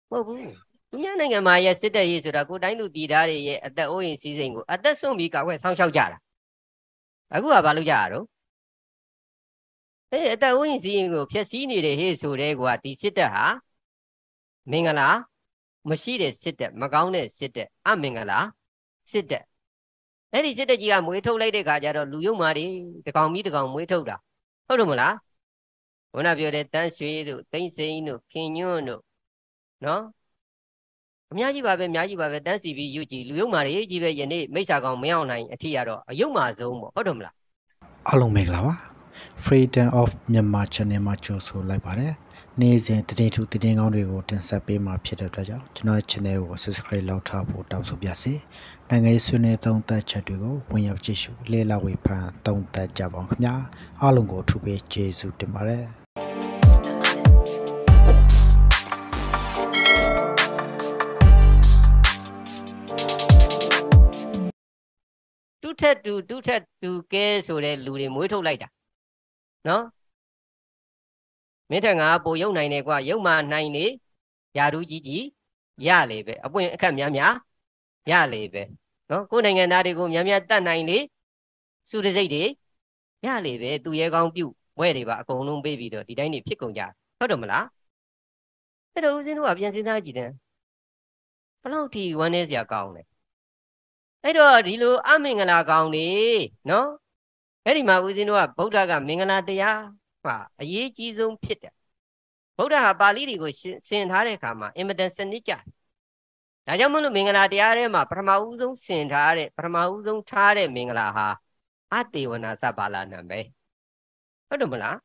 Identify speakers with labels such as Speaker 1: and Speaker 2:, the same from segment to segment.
Speaker 1: ဟုတ်ဘူးသူများနိုင်ငံမှာရဲ့စစ်တပ်ရေးဆိုတာကိုတိုင်းလူပြည်သားတွေရဲ့အသက်အိုးအိမ်စီးစိမ်ကိုအသက်ဆုံးပြီးကာကွယ်ဆောင်ရှောက်ကြတာအခုကဘာလုပ်ကြရတော့အသက်အိုးအိမ်စီးစိမ်ကိုဖျက်ဆီးနေတဲ့ဟေ့ဆိုတဲ့ကွာဒီစစ်တပ်ဟာမင်္ဂလာမရှိတဲ့စစ်တပ်မကောင်းတဲ့စစ်တပ်အမင်္ဂလာစစ်တပ်အဲ့ဒီစစ်တပ်ကြီးကမွေးထုတ်လိုက်တဲ့ခါကျတော့လူယုံမာတွေတကောင်ပြီးတကောင်မွေးထုတ်တာဟုတ်တယ်မလားခုနပြောတဲ့တန်းရွှေတို့သိမ့်စိန်တို့ခင်ညွန့်တို့နော်အများကြီးပါပဲအများကြီးပါပဲတန်းစီပြီးယူကြည်လူယုံမာတွေကြီးပဲယနေ့မိစ္ဆာကောင်မရောက်နိုင်အထီကတော့အယုံမာဆုံးပေါ့ဟုတ်တယ်မလား
Speaker 2: အားလုံးမင်္ဂလာပါ Freedom of Myanmar Channel မှာကြိုဆိုလိုက်ပါတယ်နေ့စဉ်တည်ထူတည်ငောင်းတွေကိုတင်ဆက်ပေးမှာဖြစ်တဲ့အတွက်ကြောင့်ကျွန်တော် channel ကို subscribe လုပ်ထားဖို့တောင်းဆိုပါစီနိုင်ငံရေးဆွေးနွေးသုံးသပ်ချက်တွေကိုဝင်ရောက်ကြည့်ရှုလေ့လာဝေဖန်သုံးသပ်ကြပါအောင်ခင်ဗျာအားလုံးကိုအထူးပဲကျေးဇူးတင်ပါတယ်
Speaker 1: တူထက်တူကဲဆိုတဲ့လူတွေမွေးထုတ်လိုက်တာနော်မင်းထက်ငါပိုရုံနိုင်တယ်ကွာရုံမာနိုင်နေယာရူးကြီးရလေပဲအပွင့်အခက်များရလေပဲနော်ကိုယ်နိုင်ငံသားတွေကိုများတတ်နိုင်လေစုတစိတ်တွေရလေပဲသူရဲကောင်းပြုဝဲတွေပါအကုန်လုံးပေးပြီးတော့ဒီတိုင်းနေဖြစ်ကုန်ကြဟုတ်တယ်မလားအဲ့တော့ဦးဇင်းတို့ကပြန်စဉ်းစားကြည့်တယ်ဘလောက်ထိဝမ်းနေစရာကောင်းလဲအဲ့တော့ဒီလိုအမင်္ဂလာကောင်းနေနော်အဲ့ဒီမှာဦးဇင်းတို့ကဗုဒ္ဓကမင်္ဂလာတရားဟာအရေးကြီးဆုံးဖြစ်တယ်ဗုဒ္ဓဟာပါဠိတွေကိုဆင်ထားတဲ့အခါမှာအင်မတန်စနစ်ကျဒါကြောင့်မလို့မင်္ဂလာတရားထဲမှာပထမဦးဆုံးဆင်ထားတဲ့ပထမဦးဆုံးထားတဲ့မင်္ဂလာဟာအတေဝနာသဘာလနာပဲဟုတ်တယ်မလား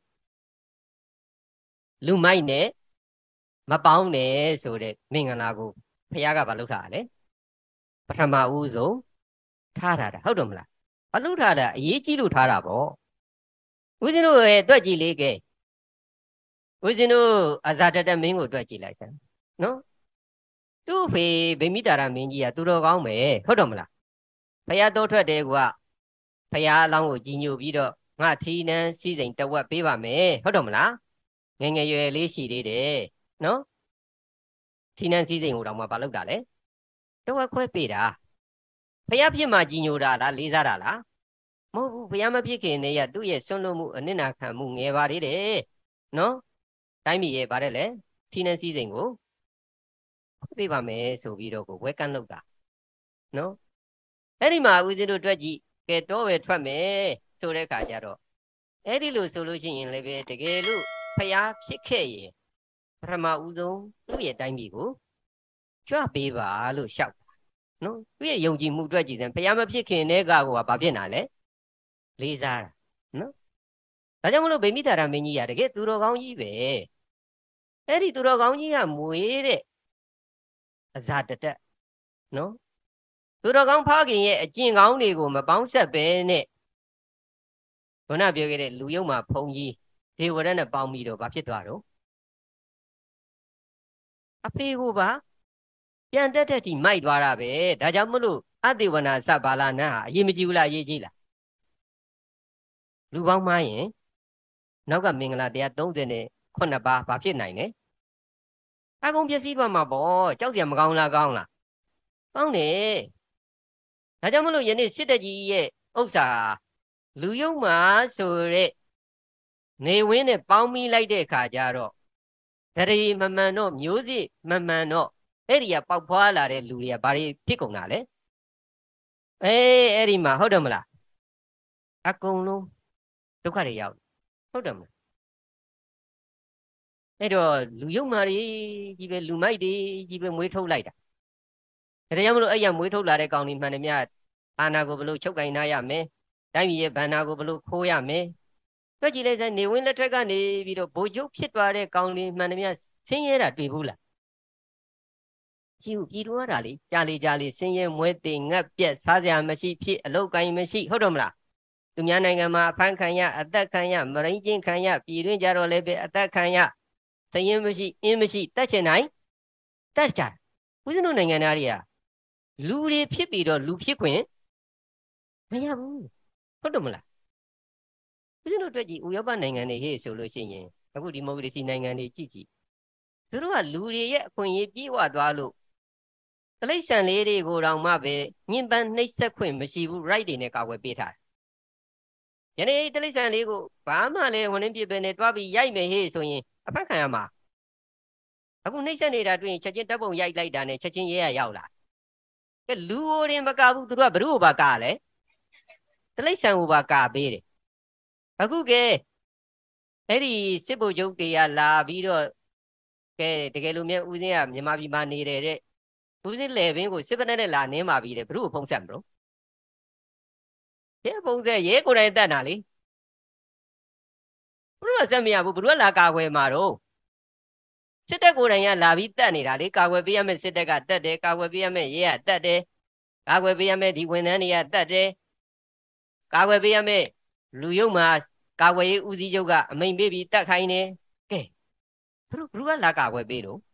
Speaker 1: လူမိုက်နဲ့မပေါင်းနဲ့ဆိုတဲ့မင်္ဂလာကိုဘုရားကဘာလုပ်ထားလဲပထမဦးဆုံးထားတာဟုတ်တယ်မလားဘာလုပ်ထားတာအရေးကြီးလို့ထားတာပေါ့ဦးဇင်းတို့ရဲ့တွက်ကြည့်လေးကဲဦးဇင်းတို့အဇာတတမင်းကိုတွက်ကြည့်လိုက်စမ်းနော်သူ့ဖေဗိမိတာရမင်းကြီးကသူတော်ကောင်းပဲဟုတ်တယ်မလားဖယားတော်ထွက်တယ်ကွာဖယားအလောင်းကိုကြီးညိုပြီးတော့ငါထီနန်းစီစဉ်တဝက်ပေးပါမယ်ဟုတ်တယ်မလားငယ်ငယ်ရွယ်လေးရှိသေးတယ်နော်ထီနန်းစီစဉ်ကိုတော့မှဘာလုပ်တာလဲတဝက်ခွဲပေးတာဖယားဖြစ်မှကြီးညိုတာလားလေးစားတာလားမဟုတ်ဘူးဘုရားမဖြစ်ခင်တည်းကသူ့ရဲ့ဆွန့်လွတ်မှုအနစ်နာခံမှုငယ်ပါသေးတယ်နော်တိုင်းပြည်ရဲ့ဗါတဲ့လေထီနန်းစည်းစိမ်ကိုပြေးပါမယ်ဆိုပြီးတော့ကိုဝဲကန့်လုပ်တာနော်အဲ့ဒီမှာဦးဇင်းတို့တွက်ကြည့်ကဲတော့ပဲထွက်မယ်ဆိုတဲ့ခါကျတော့အဲ့ဒီလိုဆိုလို့ရှိရင်လည်းပဲတကယ်လို့ဖျားဖြစ်ခဲ့ရင်ပထမဦးဆုံးသူ့ရဲ့တိုင်းပြည်ကိုကြွပေးပါလို့ရှောက်တာနော်သူ့ရဲ့ယုံကြည်မှုတွက်ကြည့်တယ်ဖျားမဖြစ်ခင်တည်းကကိုကဘာဖြစ်နာလဲလေးစားတာနော်ဒါကြောင့်မလို့ဗိမိတာရမင်းကြီးကတကယ်သူတော်ကောင်းကြီးပဲအဲ့ဒီသူတော်ကောင်းကြီးကမွေးတဲ့အဇာတတက်နော်သူတော်ကောင်းဖခင်ရဲ့အကျင့်ကောင်းတွေကိုမပေါင်းဆက်ပဲနဲ့ခုနပြောခဲ့တဲ့လူယုံမှာဖုံကြီးဒေဝရနဲ့ပေါင်းပြီးတော့ဘာဖြစ်သွားတော့အဖေကိုပါပြန်တက်တဲ့ထိမိုက်သွားတာပဲဒါကြောင့်မလို့အတေဝနာစဘာလာနတ်ဟာအရေးမကြီးဘူးလားအရေးကြီးလားလူပေါင်းမှရင်နောက်ကမင်္ဂလာတရား39ပါးဘာဖြစ်နိုင်လဲအကုန်ပျက်စီးသွားမှာပေါ့ကြောက်စရာမကောင်းလားကောင်းလားကောင်းတယ်ဒါကြောင့်မလို့ယနေ့စစ်တပ်ကြီးရဲ့ဥစ္စာလူယုံမှာဆိုတဲ့နေဝင်းနဲ့ပေါင်းမိလိုက်တဲ့အခါကျတော့တရီမမှန်တော့မျိုးစိမမှန်တော့အဲ့ဒီကပေါက်ဖွာလာတဲ့လူတွေကဘာတွေဖြစ်ကုန်တာလဲအဲ့ဒီမှာဟုတ်တယ်မလားအကုန်လုံးဒုက္ခတွေရောက်ဟုတ်တယ်မလားအဲ့တော့လူယုံမာတွေကြီးပဲလူမိုက်တွေကြီးပဲမွေးထုတ်လိုက်တာဒါကြောင့်မလို့အဲ့ရမွေးထုတ်လာတဲ့ကောင်ဒီမှန်တယ်များအာနာကိုဘလို့ချုပ်ကင်နာရမယ်တိုင်းပြည်ရဲ့ဗန္နာကိုဘလို့ခိုးရမယ်တွက်ကြည့်လိုက်စမ်းနေဝင်းလက်ထက်ကနေပြီးတော့ဗိုလ်ချုပ်ဖြစ်သွားတဲ့ကောင်ဒီမှန်တယ်များဆင်းရဲတာတွေ့ဘူးလားကြည့်ဦးပြည်တော်ရတာလေကြားလေဆင်းရဲမွဲတေငတ်ပြက်စားစရာမရှိဖြစ်အလောက်ကိုင်းမရှိဟုတ်တော့မလားသူများနိုင်ငံမှာအဖမ်းခံရအသက်ခံရမရင်းချင်းခံရပြည်တွင်းကြတော့လည်းပဲအသက်ခံရသရင်မရှိအင်းမရှိတတ်ချင်နိုင်တတ်ကြဦးဇင်းတို့နိုင်ငံသားတွေကလူတွေဖြစ်ပြီးတော့လူဖြစ်ခွင့်မရဘူးဟုတ်တယ်မလားဦးဇင်းတို့တွေ့ကြည့်ဥရောပနိုင်ငံတွေဟေ့ဆိုလို့ရှိရင်အခုဒီမိုကရေစီနိုင်ငံတွေကြည့်သူတို့ကလူတွေရဲ့အခွင့်အရေးပြေးဝသွားလို့တိရစ္ဆာန်လေးတွေကိုတောင်မှပဲညှဉ်းပန်းနှိပ်စက်ခွင့်မရှိဘူး right တွေနဲ့ကာကွယ်ပေးထားတယ်ယနေ့တိရစ္ဆာန်လေးကိုဘာမှလည်းဝန်ရင်းပြပဲနဲ့တွားပြီးရိုက်မယ်ဟေ့ဆိုရင်အဖက်ခံရမှာအခုနှိပ်စက်နေတာတွေ့ရင်ချက်ချင်းတပ်ပုံရိုက်လိုက်တာနဲ့ချက်ချင်းရဲရရောက်လာကဲလူကိုရင်မကဘူးသူတို့ကဘ누구ကိုပါကားလဲတိရစ္ဆာန်ကိုပါကားပေးတယ်အခုကဲအဲ့ဒီစစ်ဗိုလ်ချုပ်တွေကလာပြီးတော့ကဲတကယ်လို့မြတ်ဦးစင်းကမြန်မာပြည်မှာနေတယ်တဲ့ဦးစင်းလေဘင်းကိုစစ်ပနက်နဲ့လာနင်းပါပြီတဲ့ဘ누구ကိုဖုံးဆက်မလို့ရဲဖုံးဆက်ရဲကိုယ်တိုင်တက်တာလေဘ누구ကဆက်မရဘူးဘ누구ကလာကာကွယ်မှာတော့စစ်တပ်ကိုယ်တိုင်ကလာပြီးတက်နေတာလေကာကွယ်ပေးရမယ့်စစ်တပ်ကတက်တယ်ကာကွယ်ပေးရမယ့်ရဲကတက်တယ်ကာကွယ်ပေးရမယ့်ဒီဝန်ထမ်းတွေကတက်တယ်ကာကွယ်ပေးရမယ့်လူယုံမှာကာကွယ်ရေးဦးစီးချုပ်ကအမိန့်ပေးပြီးတက်ခိုင်းတယ်ကဲဘ누구ကလာကာကွယ်ပေးတော့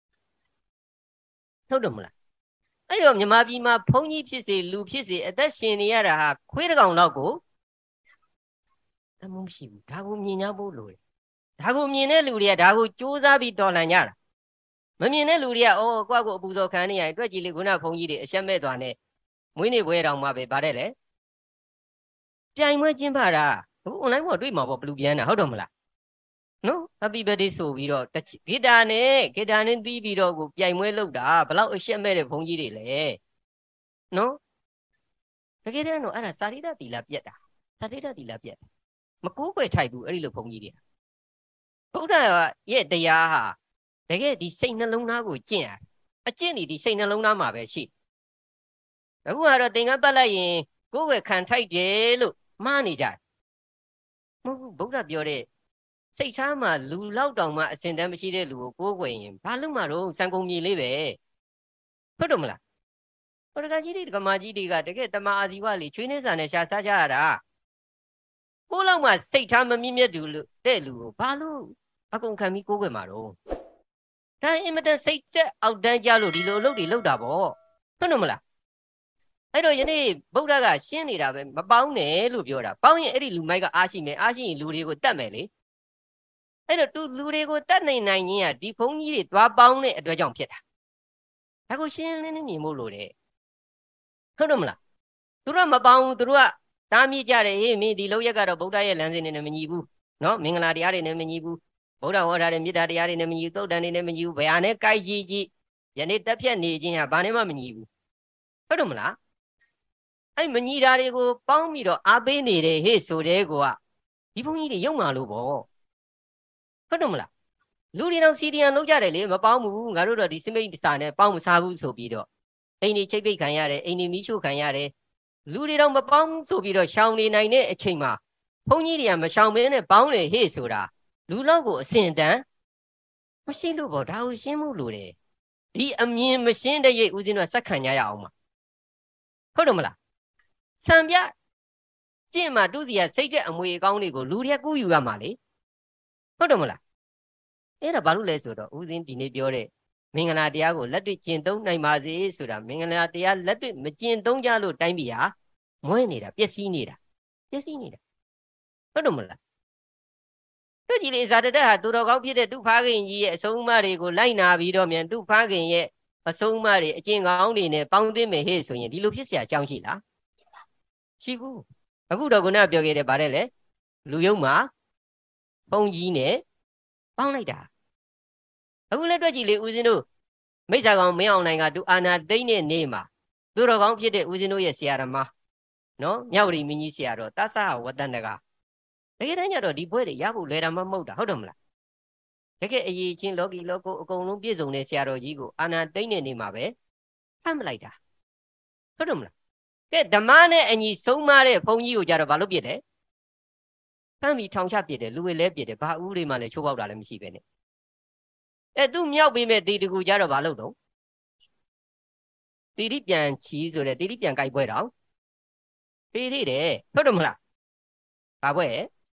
Speaker 1: ဟုတ်တယ်မလားအဲ့တော့မြန်မာပြည်မှာဘုန်းကြီးဖြစ်စေလူဖြစ်စေအသက်ရှင်နေရတာဟာခွေးတစ်ကောင်လောက်ကိုတမှုမရှိဘူးဒါကိုမြင်ကြဖို့လိုတယ်ဒါကိုမြင်တဲ့လူတွေကဒါကိုစူးစမ်းပြီးတော်လှန်ကြတာမမြင်တဲ့လူတွေကအော်ကိုယ့်ကိုအပူဇော်ခံနေရရင်အတွက်ကြီးလေးခုနဘုန်းကြီးတွေအရှက်မဲ့သွားနဲ့မွေးနေ့ပွဲတောင်မှပဲဗါတဲ့လေပြိုင်ပွဲကျင်းပတာအခု online ပေါ်တွေ့မှာပေါ့ဘလူးပြန်တာဟုတ်တော့မလားနော် happy birthday ဆိုပြီးတော့ဂီတာနဲ့တီးပြီးတော့ကိုပြိုင်ပွဲလုပ်တာဘလောက်အရှက်မဲ့တဲ့ဘုန်းကြီးတွေလဲနော်တကယ်တမ်းတော့အဲ့ဒါစာရိတ္တတီလာပြက်တာစာရိတ္တတီလာပြက်မကိုးကွယ်ထိုက်ဘူးအဲ့ဒီလိုဘုန်းကြီးတွေဗုဒ္ဓရဲ့တရားဟာတကယ်ဒီစိတ်နှလုံးသားကိုကျင့်ရအကျင့်ဒီစိတ်နှလုံးသားမှာပဲရှိအခုကတော့သင်္ကန်းပတ်လိုက်ရင်ကိုယ်ွယ်ခံထိုက်တယ်လို့မှားနေကြတယ်မဟုတ်ဘူးဗုဒ္ဓပြောတဲ့စိတ်ထားမှာလူလောက်တောင်မှအစင်တန်းမရှိတဲ့လူကိုကိုးကွယ်ရင်ဘာလို့မှတော့စံကုန်မြေလေးပဲဟုတ်တယ်မလားဟိုတကကြီးတွေတကမာကြီးတွေကတကယ်တမအာဇီဝလေးချွေးနေစာနဲ့ရှာစားကြရတာကိုလောက်မှစိတ်ထားမမြင့်မြတ်သူတဲ့လူကိုဘာလို့အကုန်ခံပြီးကိုးကွယ်မှာတော့ဒါအင်မတန်စိတ်ဆက်အောက်တန်းကြလို့ဒီလိုအလုပ်တွေလုပ်တာပေါ့ဟုတ်တယ်မလားအဲ့တော့ယနေ့ဗုဒ္ဓကရှင်းနေတာပဲမပေါင်းနဲ့လို့ပြောတာပေါင်းရင်အဲ့ဒီလူမိုက်ကအားရှိမယ်အားရှိရင်လူတွေကိုတတ်မယ်လေအဲ့တော့သူလူတွေကိုတတ်နိုင်ခြင်းကဒီဘုန်းကြီးတွေသွားပေါင်းတဲ့အတွက်ကြောင့်ဖြစ်တာဒါကိုရှင်းလင်းလင်းမြင်ဖို့လိုတယ်ဟုတ်တယ်မလားသူတို့ကမပေါင်းဘူးသူတို့ကတားမြစ်ကြတယ်ဟေးမင်းဒီလောက်ရက်ကတော့ဗုဒ္ဓရဲ့လမ်းစဉ်နဲ့မညီဘူးနော်မင်္ဂလာတရားတွေနဲ့မညီဘူးဗုဒ္ဓဟောထားတဲ့မေတ္တာတရားတွေနဲ့မညီဘူးသုတ်တန်တွေနဲ့မညီဘူးဘယ်ဟာနဲ့ကြိုက်ကြည့်ယနေ့တက်ဖြတ်နေခြင်းဟာဘာနဲ့မှမညီဘူးဟုတ်တယ်မလားအဲ့မညီတာတွေကိုပေါင်းပြီးတော့အားပေးနေတယ်ဟေ့ဆိုတဲ့ကောဒီဘုန်းကြီးတွေယုံမှလို့ပေါ့ဟုတ်တယ်မလားလူတွေတော့စီဒီယန်လုပ်ကြတယ်လေမပေါင်းဘူးငါတို့တော့ဒီစမိတ်စာနဲ့ပေါင်းမစားဘူးဆိုပြီးတော့အိမ်ကြီးချိတ်ပိတ်ခံရတယ်အိမ်ကြီးမီးရှို့ခံရတယ်လူတွေတော့မပေါင်းဆိုပြီးတော့ရှောင်နေနိုင်တဲ့အချိန်မှာဘုန်းကြီးတွေကမရှောင်မင်းနဲ့ပေါင်းတယ်ဟေ့ဆိုတာလူလောက်ကိုအစင်တန်းမရှိလို့ပေါ့ဒါကိုရှင်းမှုလို့တယ်ဒီအမြင်မရှင်းတဲ့ရိပ်ဦးဇင်းတို့စက်ခံကြရအောင်ပါဟုတ်တယ်မလားဆံပြကျင့်မှာသူစီကစိတ်တဲ့အမွေအကောင်းတွေကိုလူတွေကကူးယူရမှာလေဟုတ်တယ်မလားအဲ့ဒါဘာလို့လဲဆိုတော့ဦးဇင်းဒီနေ့ပြောတဲ့မင်္ဂလာတရားကိုလက်တွေ့ကျင့်သုံးနိုင်ပါစေဆိုတာမင်္ဂလာတရားလက်တွေ့မကျင့်သုံးကြလို့တိုင်းပြည်ဟာမွဲနေတာပျက်စီးနေတာဟုတ်တယ်မလားတို့ကြီးလေးဇာတတက်ဟာသူတော်ကောင်းဖြစ်တဲ့သူဖားခင်ကြီးရဲ့အဆုံးအမတွေကိုလိုက်နာပြီးတော့မြန်သူဖားခင်ရဲ့အဆုံးအမတွေအကျင့်ကောင်းတွေနဲ့ပေါင်းသိမယ်ဟဲ့ဆိုရင်ဒီလိုဖြစ်เสียအကြောင်းရှိလားရှိဘူးအခုတော့ခုနပြောခဲ့တယ်ဗါတဲ့လေလူယုံမှာဘုံကြီးနဲ့ပေါင်းလိုက်တာအခုလည်းတွေ့ကြည့်လေဦးဇင်းတို့မိစ္ဆာကောင်မင်းအောင်နိုင်ကသူအာနာသိမ့်တဲ့နေ့မှာသူတော်ကောင်းဖြစ်တဲ့ဦးဇင်းတို့ရဲ့ဆရာတော်မနော်မြဝတီမင်းကြီးဆရာတော်တသဟဝတ္တနကတကယ်တမ်းကျတော့ဒီဘွဲတွေရဖို့လွယ်တာမဟုတ်တာဟုတ်တယ်မလားတကယ်အရေးချင်းလောကီလောကုအကုန်လုံးပြည့်စုံတဲ့ဆရာတော်ကြီးကိုအာနာသိမ့်တဲ့နေ့မှာပဲဖမ်းမလိုက်တာဟုတ်တယ်မလားကဲဓမ္မနဲ့အညီဆုံးမတဲ့ဘုန်းကြီးကိုကြတော့ဘာလို့ပြစ်တယ်ဖမ်းပြီးထောင်ချပြစ်တယ်လူတွေလည်းပြစ်တယ်ဘာဥတွေမှလည်းချိုးပေါက်တာလည်းမရှိပဲနဲ့သူမြောက်ပြီးမဲ့တီတကူကြတော့ဘာလို့တော့တီတိပြန်ချီဆိုတဲ့တီတိပြန်ကြိုက်ပွဲတော့ပေးသေးတယ်ဟုတ်တယ်မလားဘာပွဲ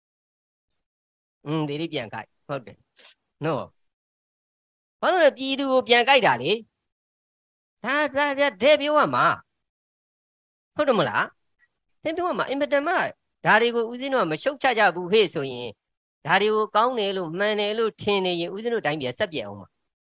Speaker 1: တီတိပြန်ကြိုက်ဟုတ်တယ်နော်ဘာလို့လဲပြည်သူကိုပြန်ကြိုက်တာလေဒါတဲ့ပြောရမှာဟုတ်တယ်မလားတဲ့ပြောရမှာအင်မတန်မှဒါတွေကိုဦးဇင်းတို့ကမရှုတ်ချကြဘူးဟဲ့ဆိုရင်ဒါတွေကိုကောင်းတယ်လို့မှန်တယ်လို့ထင်နေရင်ဦးဇင်းတို့တိုင်းပြည်ဆက်ပြတ်အောင်ပါ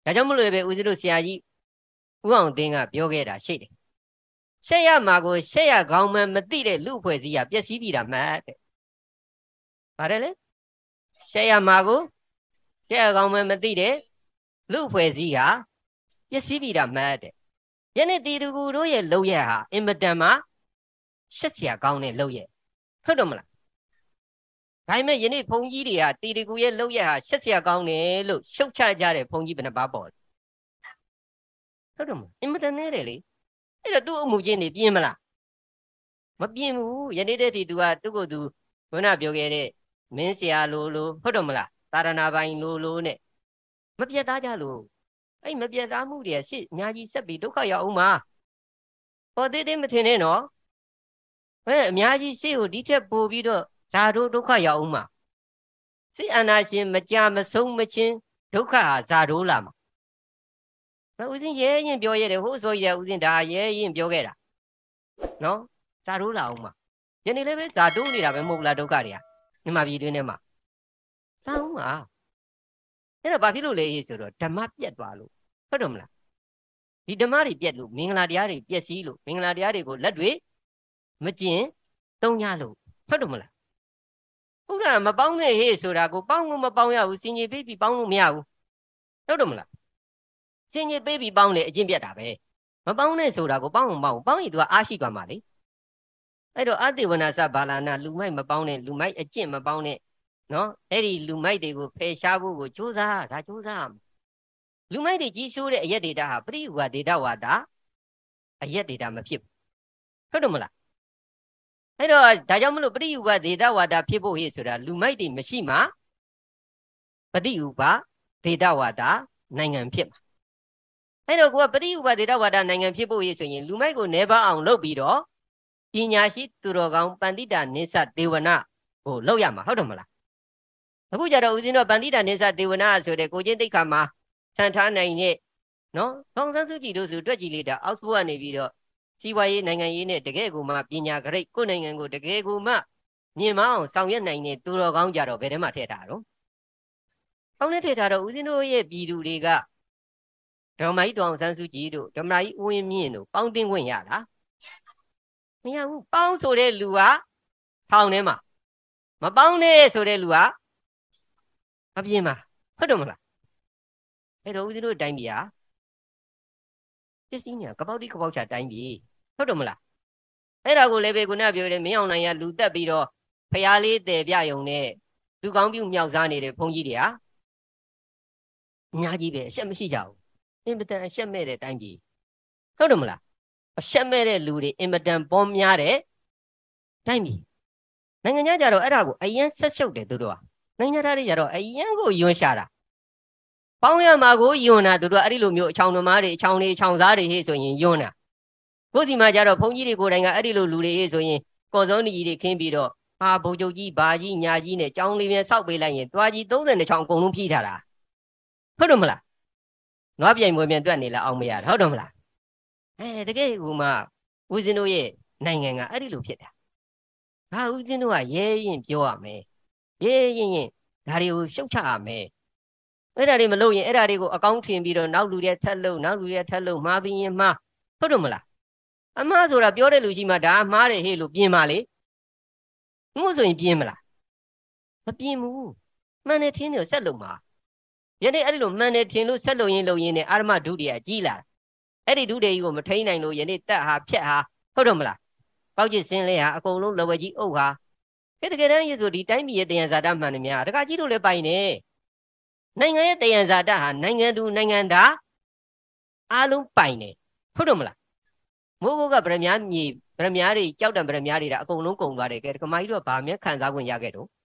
Speaker 1: ဒါကြောင့်မလို့ပဲဦးဇင်းတို့ဆရာကြီးဦးအောင်သိန်းကပြောခဲ့တာရှိတယ်ရှက်ရမှာကိုရှက်ရကောင်းမှမသိတဲ့လူအဖွဲ့အစည်းကပျက်စီးပြီတာမှတ်တဲ့ပါတယ်လေရှက်ရမှာကိုရှက်ရကောင်းမှမသိတဲ့လူအဖွဲ့အစည်းကပျက်စီးပြီတာမှတ်တဲ့ယနေ့တီတူကူတို့ရဲ့လုပ်ရဟာအင်မတန်မှရှက်စရာကောင်းတဲ့လုပ်ရဟုတ်တယ်မလားဒါပေမဲ့ယနေ့ဘုန်းကြီးတွေကတီတူကူရဲ့လုပ်ရဟာရှက်စရာကောင်းတယ်လို့ရှုတ်ချကြတဲ့ဘုန်းကြီးဘယ်နှပါပေါ်လဲဟုတ်တယ်မလားအင်မတန်နဲ့တယ်လေအဲ့တော့သူ့အမှုချင်းနေပြင်းမလားမပြင်းဘူးယနေ့တည်းတီသူကသူ့ကိုယ်သူခုနပြောခဲ့တဲ့မင်းဆရာလိုဟုတ်တယ်မလားသာရဏပိုင်လိုနဲ့မပြတ်သားကြလို့အဲ့မပြတ်သားမှုတွေရှေ့အများကြီးဆက်ပြီးဒုက္ခရောက်အောင်မှာဟောသေးသေးမထင်နဲ့နော်အများကြီးရှေ့ကိုဒီချက်ပို့ပြီးတော့ဇာတို့ဒုက္ခရောက်အောင်မှာစိတ်အာနာရှင်မကြမဆုံးမချင်းဒုက္ခဟာဇာတို့လာမှာဦးဇင်းရဲရင်ပြောရတယ်ဟိုဆိုရဦးဇင်းဒါရဲရင်ပြောခဲ့တာနော်ဇာတို့လာအောင်မှာယနေ့လည်းပဲဇာတို့နေတာပဲမဟုတ်လားဒုက္ခတွေကမြန်မာပြည်တွင်းထဲမှာလာအောင်မှာအဲ့တော့ဘာဖြစ်လို့လဲဆိုတော့ဓမ္မပြတ်သွားလို့ဟုတ်တယ်မလားဒီဓမ္မတွေပြတ်လို့မင်္ဂလာတရားတွေပြည့်စည်လို့မင်္ဂလာတရားတွေကိုလက်တွေမကျင်သုံးရလို့ဟုတ်တယ်မလားဘုရားမပေါင်းနဲ့ဟေ့ဆိုတာကိုပေါင်းကိုမပေါင်းရဘူးစင်ကြီးပေးပြီးပေါင်းလို့မရဘူးဟုတ်တယ်မလားစင်ကြီးပေးပြီးပေါင်းလေအကျင့်ပြတ်တာပဲမပေါင်းနဲ့ဆိုတာကိုပေါင်းအောင်ပေါင်းရင်သူကအားရှိသွားမှာလေအဲ့တော့အတေဝနာစဘာလာနာလူမိုက်မပေါင်းနဲ့လူမိုက်အကျင့်မပေါင်းနဲ့နော်အဲ့ဒီလူမိုက်တွေကိုဖယ်ရှားဖို့ကိုကြိုးစားလူမိုက်တွေကြီးဆိုးတဲ့အရက်ဒေတာဟာပရိဝါဒေတာဝါဒအရက်ဒေတာမဖြစ်ဘူးဟုတ်တယ်မလားအဲ့တော့ဒါကြောင့်မလို့ပရိဝါဒေတာဝါဒဖြစ်ဖို့ဟေ့ဆိုတာလူမိုက်တွေမရှိမှပရိဥပဒေတာဝါဒနိုင်ငံဖြစ်မှာအဲ့တော့ကိုကပရိဥပဒေတာဝါဒနိုင်ငံဖြစ်ဖို့ဟေ့ဆိုရင်လူမိုက်ကိုနေပါအောင်လုပ်ပြီးတော့ပညာရှိသူတော်ကောင်းပန္တိတာနိစ္စဒေဝနာကိုလုပ်ရမှာဟုတ်တယ်မလားအခုကြတော့ဦးဇင်းတို့ပန္တိတာနိစ္စဒေဝနာဆိုတဲ့ကိုချင်းတိတ်ခါမှာဆန်ထားနိုင်ရဲ့နော်ဒေါန်ဆန်းစုကြည်တို့ဆိုတွက်ကြည့်လိုက်တာအောက်စဖို့ကနေပြီးတော့စီးပွားရေးနိုင်ငံရေးနဲ့တကယ်ကိုမှပညာဂရိတ်ကိုယ်နိုင်ငံကိုတကယ်ကိုမှမြင်မအောင်ဆောင်ရွက်နိုင်တဲ့သူတော်ကောင်းကြတော့ဘယ်ထဲမှာထည့်ထားတော့အောင်းနဲ့ထည့်ထားတော့ဦးဇင်းတို့ရဲ့ပြည်သူတွေကဓမ္မကြီးဒေါန်ဆန်းစုကြည်တို့ဓမ္မကြီးဦးဝင်းမြင့်တို့ပေါင်းတင်ခွင့်ရလားမရဘူးပေါင်းဆိုတဲ့လူကထောင်ထဲမှာမပေါင်းနဲ့ဆိုတဲ့လူကမပြင်းပါဟုတ်တယ်မလားအဲ့တော့ဦးဇင်းတို့တိုင်းပြည်ဟာပစ္စည်းညာကပောက်တိကပောက်ချတိုင်းပြည်ဟုတ်တယ်မလားအဲ့ဒါကိုလည်းပဲခုနပြောတယ်မင်းအောင်နိုင်ရလူတက်ပြီးတော့ဖျားလေးတယ်ပြယုံနဲ့လူကောင်းပြုမြောက်စားနေတဲ့ဘုန်းကြီးတွေဟာအများကြီးပဲအရှက်မရှိကြဘူးအင်မတန်အရှက်မဲ့တဲ့တိုင်းပြည်ဟုတ်တယ်မလားအရှက်မဲ့တဲ့လူတွေအင်မတန်ပေါများတဲ့တိုင်းပြည်နိုင်ငံခြားကြတော့အဲ့ဒါကိုအရင်ဆက်ရှုပ်တယ်သူတို့ကနိုင်ငံသားတွေကြတော့အရင်ကိုယွန်းရှာတာပေါင်းရမှာကိုယွန်းတာသူတို့ကအဲ့ဒီလိုမျိုးအချောင်သမားတွေအချောင်စားတွေဟေ့ဆိုရင်ယွန်းတာကိုယ်စီမှာကြတော့ဘုန်းကြီးတွေကိုယ်တိုင်ကအဲ့ဒီလိုလူတွေဟေ့ဆိုရင်ကော်စောနီကြီးတွေခင်းပြီးတော့ဟာဘုံချုပ်ကြီးဘာကြီးညာကြီးနဲ့ကြောင်းလေးပြန်ဆောက်ပေးလိုက်ရင်တွားကြီး32ချောင်းအကုန်လုံးဖြီးထားတာဟုတ်တယ်မလားနွားပြိုင်ပွဲပြန်တွက်နေလားအောင်မရတာဟုတ်တယ်မလားတကယ်ဟိုမှာဦးဇင်းတို့ရဲ့နိုင်ငံကအဲ့ဒီလိုဖြစ်တာဟာဦးဇင်းတို့ကရဲရင်ပြောရမယ်ရဲရင်ဒါတွေကိုရှုတ်ချရမယ်အဲ့ဒါတွေမလုပ်ရင်အဲ့ဒါတွေကိုအကောင်းထင်ပြီးတော့နောက်လူတွေထက်လို့နောက်လူတွေထက်လို့မှားပြီးရင်မှားဟုတ်တယ်မလားအမှားဆိုတာပြောတဲ့လူရှိမှဒါမှားတယ်ဟေ့လို့ပြင်ပါလေမှုဆိုရင်ပြင်မလားမပြင်ဘူးမှန်တယ်ထင်တယ်ဆက်လို့မှာယနေ့အဲ့ဒီလိုမှန်တယ်ထင်လို့ဆက်လို့ရင်နဲ့အာရမဒုတိယကြီးလာအဲ့ဒီဒုတိယကြီးကိုမထိန်နိုင်လို့ယနေ့တက်ဟာဖြက်ဟာဟုတ်တယ်မလားပေါက်ချစ်စင်းလဲဟာအကုန်လုံးလဝဲကြီးအုပ်ဟာတကယ်တမ်းရေဆိုဒီတိုင်းပြည်ရဲ့တယံဇာတမှန်တယ်များတခါကြီးတို့လည်းပိုင်နေနိုင်ငံရဲ့တယံဇာတဟာနိုင်ငံသူနိုင်ငံသားအားလုံးပိုင်နေဟုတ်တယ်မလားမိုးကုတ်ကဗရမ ्या မြေဗရမ ्या တွေကြောက်တံဗရမ ्या တွေဒါအကုန်လုံးကုန်သွားတယ်ကဲကမာကြီးတို့ကဘာမှခံစားခွင့်ရခဲ့တော့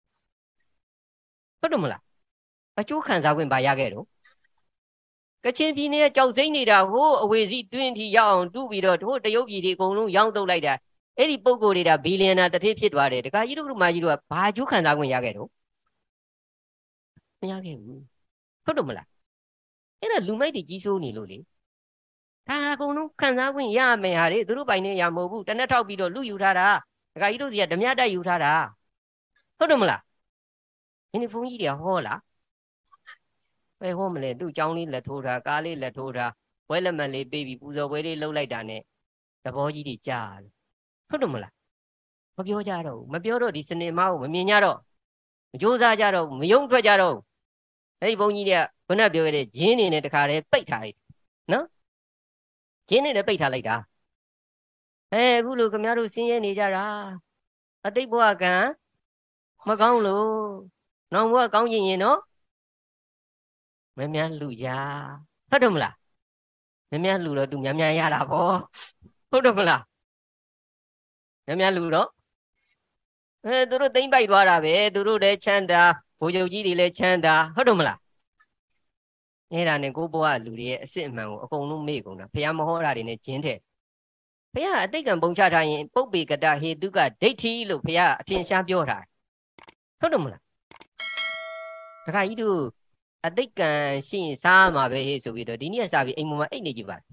Speaker 1: ဟုတ်တယ်မလားအကျိုးခံစားခွင့်ဘာရခဲ့တော့ကချင်ပြည်နယ်ကကြောက်စိမ့်နေတာဟိုအဝေစီတွင်းထီရောက်အောင်တူးပြီးတော့တို့တရုတ်ပြည်တွေအကုန်လုံးရောင်းတုတ်လိုက်တာအဲ့ဒီပုံကိုယ်တွေဒါဘီလီယံနာတစ်ထည့်ဖြစ်သွားတယ်တခါကြီးတို့ကမာကြီးတို့ကဘာအကျိုးခံစားခွင့်ရခဲ့တော့မရခဲ့ဘူးဟုတ်တယ်မလားအဲ့ဒါလူမိုက်တွေကြီးစိုးနေလို့လေဒါအကုန်လုံးခံစားခွင့်ရမယ်ဟာလေသူတို့ပိုင်နေရမဟုတ်ဘူးတနက်ထောက်ပြီးတော့လူယူထားတာတခါကြီးတို့စီကဓမြတိုက်ယူထားတာဟုတ်တယ်မလားဒီနေ့ဘုန်းကြီးတွေကဟောလားပဲဟောမလဲသူ့เจ้าလေးလက်ထိုးတာကားလေးလက်ထိုးတာဘွဲလက်မှတ်လေးပေးပြီးပူဇော်ပွဲလေးလှုပ်လိုက်တာနဲ့သဘောကြီးတွေကြားတယ်ဟုတ်တယ်မလားမပြောကြတော့ဘူးမပြောတော့ဒီစနေမကိုမမြင်ကြတော့မကြိုးစားကြတော့မယုံထွက်ကြတော့အဲ့ဒီဘုန်းကြီးတွေကခုနပြောခဲ့တဲ့ဂျင်းနေနဲ့တခါတည်းပိတ်ထားလိုက်နော်ဂျင်းနေနဲ့ပိတ်ထားလိုက်တာအခုလိုခင်ဗျားတို့ဆင်းရဲနေကြတာအတိတ်ဘဝကံမကောင်းလို့နောင်ဘဝကောင်းရင်နော်မများလူရဟုတ်တယ်မလားမများလူတော့သူများများရတာပေါ့ဟုတ်တယ်မလားမများလူတော့သူတို့သိမ့်ပိုက်သွားတာပဲသူတို့လည်းချမ်းသာဘိုးချုပ်ကြီးတွေလည်းချမ်းသာဟုတ်တယ်မလားအဲ့ဒါနဲ့ကိုဘဝလူတွေရဲ့အစစ်အမှန်ကိုအကုန်လုံးမေ့ကုန်တာဘုရားမဟောတာတွေနဲ့ကျင်းတဲ့ဘုရားအတိတ်ကံပုံချထားရင်ပုပ္ပေကတဟေတုကဒိဋ္ဌိလို့ဘုရားအထင်ရှားပြောထားတယ်ဟုတ်တယ်မလားတခါကြီးတို့အတိတ်ကံရှိရင်စားမှာပဲဟေ့ဆိုပြီးတော့ဒီနေ့စားပြီးအိမ်ပေါ်မှာအိတ်နေကြပါ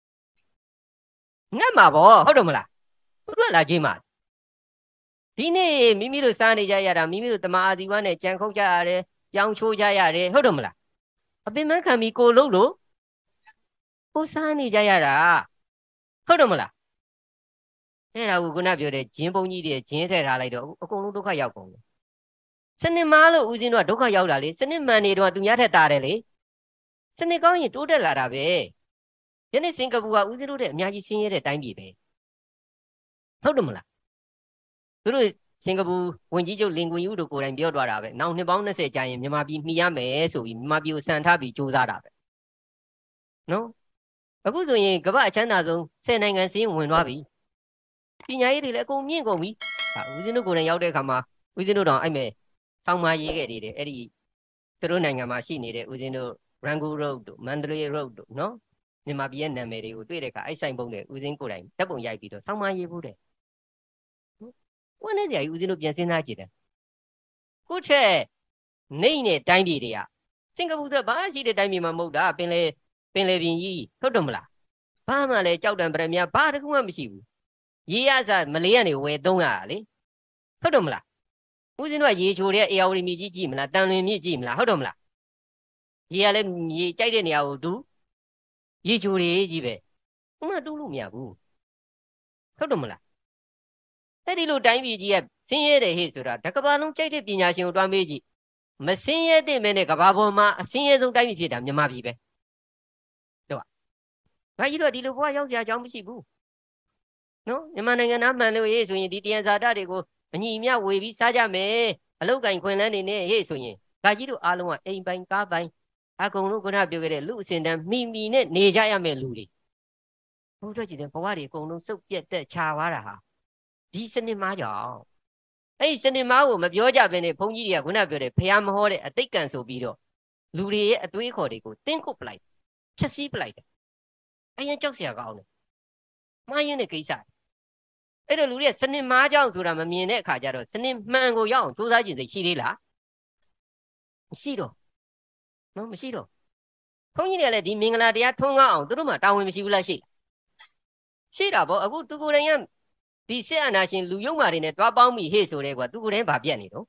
Speaker 1: ငတ်မှာပေါ့ဟုတ်တယ်မလားသူတို့လာကြည့်မှာဒီနေ့မိမိတို့စားနေကြရတာမိမိတို့တမအာဇီဝနဲ့ကြံခုတ်ကြရတယ်ပြောင်းချိုးကြရတယ်ဟုတ်တယ်မလားအပင်မခံပြီးကိုလုံးလို့ကိုစားနေကြရတာဟုတ်တယ်မလားအဲ့ဒါကိုခုနပြောတဲ့ဂျင်းပုံကြီးတွေဂျင်းထည့်ထားလိုက်တော့အကုန်လုံးဒုက္ခရောက်ကုန်တယ်စနစ်မားလို့ဦးဇင်းတို့ကဒုက္ခရောက်တာလေစနစ်မှန်နေတော့သူများထက်တာတယ်လေစနစ်ကောင်းရင်တိုးတက်လာတာပဲယနေ့စင်ကာပူကဦးဇင်းတို့တဲ့အများကြီးဆင်းရဲတဲ့တိုင်းပြည်ပဲဟုတ်တယ်မလားသူတို့စင်ကာပူဝန်ကြီးချုပ်လင်ကွင်ယူတို့ကိုယ်တိုင်ပြောသွားတာပဲနောက်နှစ်ပေါင်း20ကြာရင်မြန်မာပြည်မှီရမယ်ဆိုပြီးမြန်မာပြည်ကိုစံထားပြီးစူးစမ်းတာပဲနော်အခုဆိုရင်ကမ္ဘာအချမ်းသာဆုံး10နိုင်ငံစင်းဝင်သွားပြီပညာရေးတွေလည်းအကုန်မြင့်ကုန်ပြီဦးဇင်းတို့ကိုယ်တိုင်ရောက်တဲ့အခါမှာဦးဇင်းတို့တော့အဲ့မဲ့ဆောင်းမရေးခဲ့တယ်အဲ့ဒီသူတို့နိုင်ငံမှာရှိနေတဲ့ဦးဇင်းတို့ Rangoon Road တို့ Mandalay Road တို့နော်မြန်မာပြည်ရဲ့နာမည်တွေကိုတွေ့တဲ့အခါအဲ့ဆိုင်ပုံတွေဦးဇင်းကိုယ်တိုင်ဓာတ်ပုံရိုက်ပြီးတော့ဆောင်းမရေးဖို့တဲ့ဝန်းနေကြကြီးဦးဇင်းတို့ပြန်စဉ်းစားကြည့်တယ်ခုချက်နေနဲ့တိုင်းပြည်တွေကစင်ကာပူဆိုဘာရှိတဲ့တိုင်းပြည်မှာမဟုတ်တာပင်လေပြင်ကြီးဟုတ်တယ်မလားဘာမှလည်းကြောက်တံပရမဘာတခုမှမရှိဘူးရေရစမလေးကနေဝယ်သုံးရတာလေဟုတ်တယ်မလားဦးဇင်းတို့ကရေချိုတဲ့အေယာဝတီမြစ်ကြီးကြည့်မလားတန်လွင်မြစ်ကြည့်မလားဟုတ်တယ်မလားရေကလည်းရေကြိုက်တဲ့နေရာကိုတူရေချိုတွေကြီးပဲဥမတူးလို့မရဘူးဟုတ်တယ်မလားအဲ့ဒီလိုတိုင်းပြည်ကြီးကဆင်းရဲတယ်ဟဲ့ဆိုတာတကဘာလုံးကြိုက်တဲ့ပညာရှင်ကိုတွားမေးကြည့်မဆင်းရဲတဲ့မဲနဲ့ကဘာပေါ်မှာအဆင်းရဲဆုံးတိုင်းပြည်ဖြစ်တာမြန်မာပြည်ပဲဟုတ်ပါဘာကြီးတော့ဒီလိုဘဝရောက်ကြအကြောင်းမရှိဘူးနော်မြန်မာနိုင်ငံသားမှန်လို့ရေးဆိုရင်ဒီတယံဇာတတွေကိုအညီအမျှဝေပြီးစားကြမယ်အလောက်ကင်ခွင်လန်းနေနဲ့ဟေ့ဆိုရင်ဘာကြီးတို့အားလုံးကအိမ်ပိုင်ကားပိုင်အကုန်လုံးခုနပြောခဲ့တဲ့လူအစင်တန်းမိမိနဲ့နေကြရမယ်လူတွေဘုရားကြည်တဲ့ဘဝတွေအကုန်လုံးစုပ်ပြတ်တက်ချသွားတာဟာဒီစနစ်မားကြောင့်အဲ့ဒီစနစ်မားကိုမပြောကြဘဲနဲ့ဘုန်းကြီးတွေကခုနပြောတဲ့ဖះမဟောတဲ့အတိတ်ကံဆိုပြီးတော့လူတွေရဲ့အသွေးခေါ်တွေကိုတင်းကုတ်ပလိုက်ဖြက်စီးပလိုက်တယ်အရင်ကြောက်စရာကောင်းတယ်မှားရင်တဲ့ကိစ္စအဲ့တော့လူတွေကစနစ်မားကြောင့်ဆိုတာမမြင်တဲ့အခါကျတော့စနစ်မှန်ကိုရောက်အောင်စူးစမ်းကြည့်စိတ်ရှိသေးလားမရှိတော့နော်မရှိတော့ဘုန်းကြီးတွေကလည်းဒီမင်္ဂလာတရားထွန်းကားအောင်သူတို့မှတာဝန်မရှိဘူးလားရှိတာပေါ့အခုသူကိုယ်တိုင်ကဒီစစ်အာဏာရှင်လူယုံမာတွေနဲ့တွားပေါင်းပြီဟေ့ဆိုတဲ့ကွာသူကိုယ်တိုင်ဗာပြက်နေတော့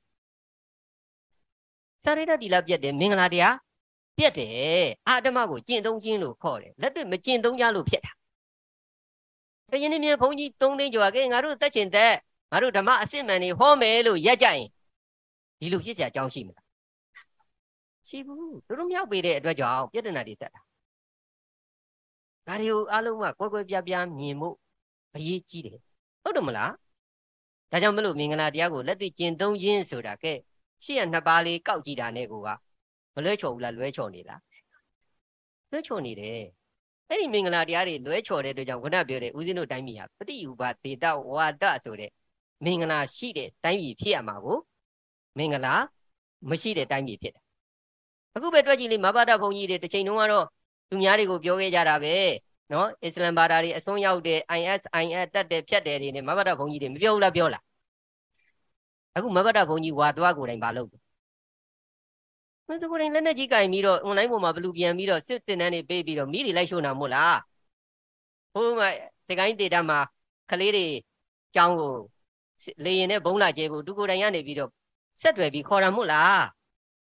Speaker 1: စာရိတ္တတိလပြက်တယ်မင်္ဂလာတရားပြက်တယ်အာဓမ္မကိုကျင့်သုံးခြင်းလို့ခေါ်တယ်လက်တွေ့မကျင့်သုံးကြလို့ဖြစ်တာဘယင်းမြင်ဘုန်းကြီး3သိန်းကျော်ကဲငါတို့တက်ချင်တက်ငါတို့ဓမ္မအစစ်မှန်တွေဟောမယ်လို့ရက်ကြရင်ဒီလိုဖြစ်เสียအကြောင်းရှိမလားရှိဘူးသူတို့မြောက်ပေတဲ့အတွက်ကြောင့်ပြဿနာတွေတက်တာဒါတွေကိုအားလုံးကကွဲကွဲပြားပြားမြင်ဖို့အရေးကြီးတယ်ဟုတ်တယ်မလားဒါကြောင့်မလို့မင်္ဂလာတရားကိုလက်တွေ့ကျင့်သုံးခြင်းဆိုတာကဲရှေ့ရနှစ်ပါးလေးကောက်ကြည့်တာနဲ့ကိုကမလွဲချော်ဘူးလားလွဲချော်နေလားလွဲချော်နေတယ်အဲ့ဒီမင်္ဂလာတရားတွေလွဲချော်တဲ့အတွက်ကြောင့်ခုနပြောတဲ့ဦးဇင်းတို့တိုင်းပြည်ဟာပฏิဥပါဒေတဝါဒဆိုတဲ့မင်္ဂလာရှိတဲ့တိုင်းပြည်ဖြစ်ရမှာကိုမင်္ဂလာမရှိတဲ့တိုင်းပြည်ဖြစ်တယ်အခုပဲတွက်ကြည့်လေမဘာဒဘုံကြီးတွေတစ်ချိန်တုန်းကတော့သူများတွေကိုပြောခဲ့ကြတာပဲနော်အစ္စလမ်ဘာသာတွေအစွန်းရောက်တဲ့ IS တက်တဲ့ဖြတ်တယ်တွေနဲ့မဘာဒဘုံကြီးတွေမပြောဘူးလားပြောလားအခုမဘာဒဘုံကြီးဝါသွားကိုယ်တိုင်မလုပ်ဘူးသူကိုယ်တိုင်လက်နဲ့ကြီးကင်ပြီးတော့ online ပေါ်မှာဘလူပြန်ပြီးတော့စစ်တင်တန်းတွေပေးပြီးတော့မိတွေလိုက်ရှို့နာမို့လားဟိုမှာစကိုင်းဒေတာမှာကလေးတွေကြောင်းကိုလေရင်နဲ့ဘုံလာကျဲကိုသူကိုယ်တိုင်ကနေပြီးတော့ဆက်တွယ်ပြီးခေါ်တာမို့လား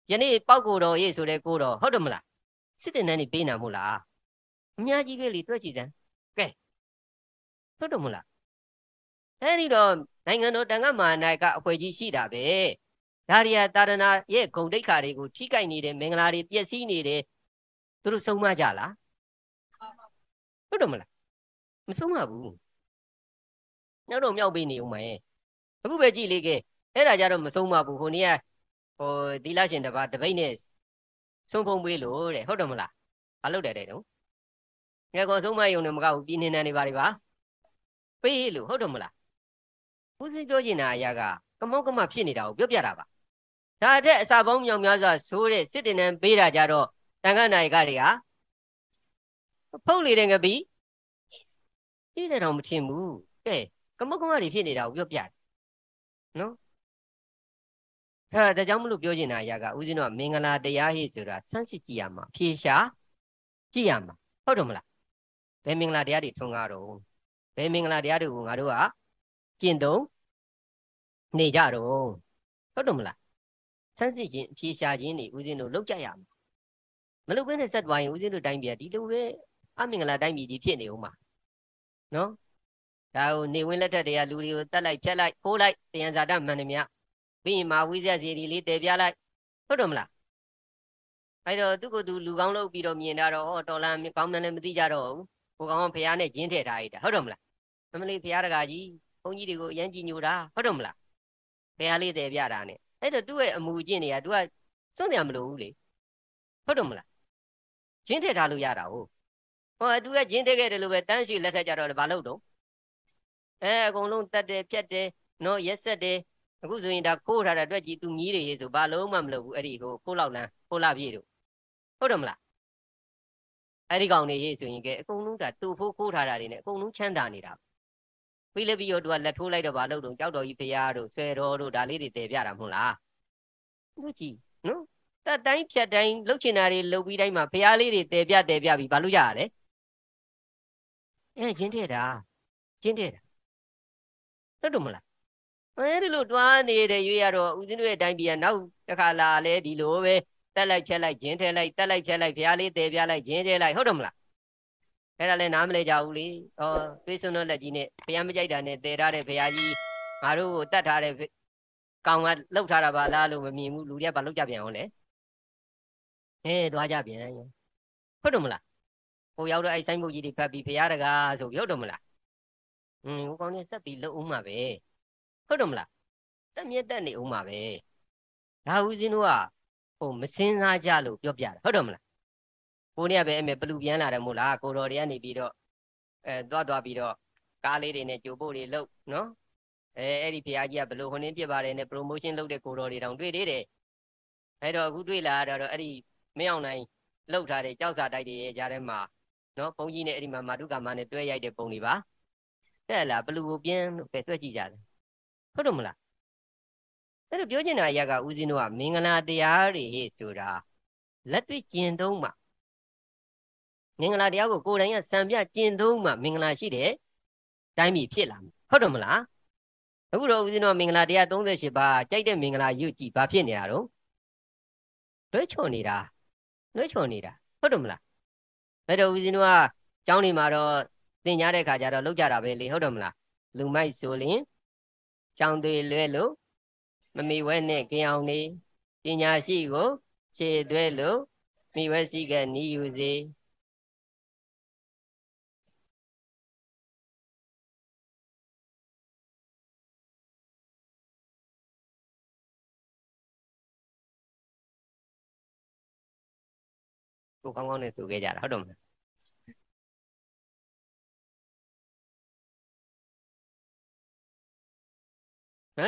Speaker 1: ယနေ့ပောက်ကိုတော်ရေးဆိုတဲ့ကိုတော်ဟုတ်တယ်မလားစစ်တင်တန်းနေပေးနာမို့လားအများကြီးပဲလေတွက်ကြည့်စမ်းကဲဟုတ်တယ်မလားအဲဒီတော့နိုင်ငံတော်တန်ခါမဟာနာယကအဖွဲ့ကြီးရှိတာပဲဒါရီယာတာရဏရဲ့ဂုံတိတ်ခါတွေကိုထိကြိုက်နေတယ်မင်္ဂလာတွေပျက်စီးနေတယ်သူတို့ဆုံးမကြလားဟုတ်တယ်မလားမဆုံးမဘူးနောက်တော့မြောက်ပေးနေဦးမယ်အခုပဲကြည့်လေကဲအဲ့ဒါကြတော့မဆုံးမဘူးဟိုနေ့ကဟိုသီလရှင်တစ်ပါးတပိတ်နဲ့ဆုံးဖုံးပေးလို့တဲ့ဟုတ်တယ်မလားမလုပ်တယ်တဲ့တော့ငါကောဆုံးမယုံနေမကဘူးပြည်နေနေပါပါပေးလို့ဟုတ်တယ်မလားဦးစိပြောချင်တာအရာကကမောက်ကမဖြစ်နေတာကိုပြောပြတာပါဒါအထက်အစာပေါင်းမြောင်များစွာဆိုးတဲ့စစ်တင်တန်းပေးတာကြတော့တန်ခါနာယကတွေကဖုတ်လေတဲ့ငပိပြီးတဲ့တော့မထင်ဘူးကဲကမောက်ကမတွေဖြစ်နေတာကိုပြောပြတယ်နော်အဲ့ဒါကြောင့်မလို့ပြောချင်တာအရာကဦးဇင်းတို့ကမင်္ဂလာတရားဟိဆိုတာစမ်းစစ်ကြည့်ရမှာဖြေရှားကြည့်ရမှာဟုတ်တယ်မလားဘယ်မင်္ဂလာတရားတွေထွန်းကားတော့ဘယ်မင်္ဂလာတရားတွေကိုငါတို့ကကျင့်သုံးနေကြတော့ဟုတ်တယ်မလားစမ်းစစ်ခြင်းဖြေရှားခြင်းတွေဦးဇင်းတို့လုပ်ကြရမှာမလုပ်ဘဲနဲ့ဆက်သွားရင်ဦးဇင်းတို့တိုင်းပြည်ဒီလိုပဲအမင်္ဂလာတိုင်းပြည်ကြီးဖြစ်နေဦးမှာနော်ဒါကိုနေဝင်လက်ထက်တွေကလူတွေကိုတတ်လိုက်ဖြတ်လိုက်ခိုးလိုက်တယံဇာတမှန်တယ်မြပြီးရင်မာဝိဇ္ဇစီတွေလေးတည်ပြလိုက်ဟုတ်တယ်မလားအဲ့တော့သူ့ကိုယ်သူလူကောင်းလုပ်ပြီးတော့မြင်တာတော့တော်လန်ကောင်းတယ်လည်းမသိကြတော့ဘူးကိုကောင်ကဖះနဲ့ဂျင်းထည့်ထားရတာဟုတ်တယ်မလားမမလေးဖះတကာကြီးဘုန်းကြီးတွေကိုအရန်ကြည်ညိုတာဟုတ်တယ်မလားဖះလေးတည်ပြတာနဲ့အဲ့တော့သူ့ရဲ့အမူအကျင့်တွေကသူကစွန့်တယ်မလို့ဘူးလေဟုတ်တယ်မလားဂျင်းထည့်ထားလို့ရတာဟုတ်ဟောသူကဂျင်းထည့်ခဲ့တယ်လို့ပဲတန်းရှိလက်ထက်ကြတော့ဘာလုပ်တော့အကုန်လုံးတတ်တယ်ဖြတ်တယ်နော်ရက်ဆက်တယ်အခုဆိုရင်ဒါခိုးထားတဲ့အတွက်ကြီးသူမြည်တွေဆိုဘာလုံးမှမလုပ်ဘူးအဲ့ဒီဟိုခိုးလောက်လန်းခိုးလာပြေတို့ဟုတ်တယ်မလားအဲ့ဒီကောင်တွေရေးဆိုရင်ကဲအကုန်လုံးဒါတူဖိုးခိုးထားတာတွေနဲ့အကုန်လုံးချမ်းသာနေတာပြီးလည်းပြီးတော့သူကလက်ထိုးလိုက်တော့ဘာလုပ်တော့ကြောက်တော်ကြီးဖရာတို့ဆွဲတော်တို့ဒါလေးတွေတည်ပြတာမဟုတ်လားသူကြည့်နော်တတ်တိုင်းဖြတ်တိုင်းလှုပ်ချင်တာတွေလှုပ်ပြီးတိုင်းမှာဖရာလေးတွေတည်ပြပြီးဘာလို့ရရလဲဂျင်းထဲတာဂျင်းထဲတာဟုတ်တယ်မလားအဲဒီလိုတွားနေတဲ့ရွေးရတော့ဦးဇင်းတို့ရဲ့တိုင်းပြည်ကနောက်တစ်ခါလာလဲဒီလိုပဲတက်လိုက်ချက်လိုက်ဂျင်းထဲလိုက်တက်လိုက်ချက်လိုက်ဖျားလေးတဲပြလိုက်ဂျင်းထဲလိုက်ဟုတ်တယ်မလားအဲ့ဒါလည်းနားမလဲကြဘူးလေဟောသွေးစွန်းတော့လက်ကြီးနဲ့ဖျားမကြိုက်တာနဲ့တဲထားတဲ့ဖျားကြီးငါတို့ကိုတတ်ထားတဲ့ကောင်ကလှုပ်ထားတာပါလားလို့မမြင်ဘူးလူတွေကဘာလှုပ်ကြပြန်အောင်လဲတွားကြပြန်ဟုတ်တယ်မလားဟိုရောက်တော့အဲ့ဆိုင်ဘုတ်ကြီးတွေဖတ်ပြီးဖျားတကားဆိုဟုတ်တယ်မလားဟိုကောင်နဲ့ဆက်ပြီးလှုပ်အောင်မှာပဲဟုတ်တယ်မလားတက်မြက်တက်နေဦးမှာပဲဒါဦးဇင်းတို့ကဟိုမစင်းစားကြလို့ပြောပြတာဟုတ်တယ်မလားကိုနေကပဲအမေပလူပြန်လာတယ်မို့လားကိုတော်တွေကနေပြီးတော့သွားပြီးတော့ကားလေးတွေနဲ့ကြိုပို့တွေလုပ်နော်အဲ့ဒီဖရားကြီးကဘလို့ဟိုနင်းပြပါတယ်နဲ့ promotion လုပ်တဲ့ကိုတော်တွေတောင်တွေ့သေးတယ်အဲ့တော့အခုတွေ့လာတော့အဲ့ဒီမင်းအောင်နိုင်လှုပ်ထားတဲ့ကြောက်စာတိုက်တွေရဲ့ကြားထဲမှာနော်ဘုန်းကြီးနဲ့အဲ့ဒီမှာမာတုကာမနဲ့တွဲရိုက်တဲ့ပုံတွေပါတဲ့လားဘလူကိုပြင်းလို့ပဲတွက်ကြည့်ကြတယ်ဟုတ်တယ်မလားအဲ့တော့ပြောချင်တာအရာကဦးဇင်းတို့ကမင်္ဂလာတရားတွေဟဲ့ဆိုတာလက်တွေ့ကျင့်သုံးမှာမင်္ဂလာတရားကိုကိုယ်တိုင်ကစံပြကျင့်သုံးမှာမင်္ဂလာရှိတဲ့တိုင်းပြည်ဖြစ်လာမှာဟုတ်တယ်မလားအခုတော့ဦးဇင်းတို့မင်္ဂလာတရား38ပါးကြိုက်တဲ့မင်္ဂလာရွတ်ကြည့်ဘာဖြစ်နေတာတော့လွှဲချော်နေတာဟုတ်တယ်မလားအဲ့တော့ဦးဇင်းတို့ကကျောင်းနေမှာတော့သင်ကြားတဲ့ခါကျတော့လောက်ကြတာပဲလေဟုတ်တယ်မလားလူမိုက်ဆိုရင်ကျောင်းတွေလွဲလို့မမီဝဲနဲ့ကြင်အောင်နေပညာရှိကိုခြေသွဲလို့မိဝဲစီကနီးယူစေကိုကောင်းကောင်းနဲ့ဆိုခဲ့ကြတာဟုတ်တယ်မလားဟ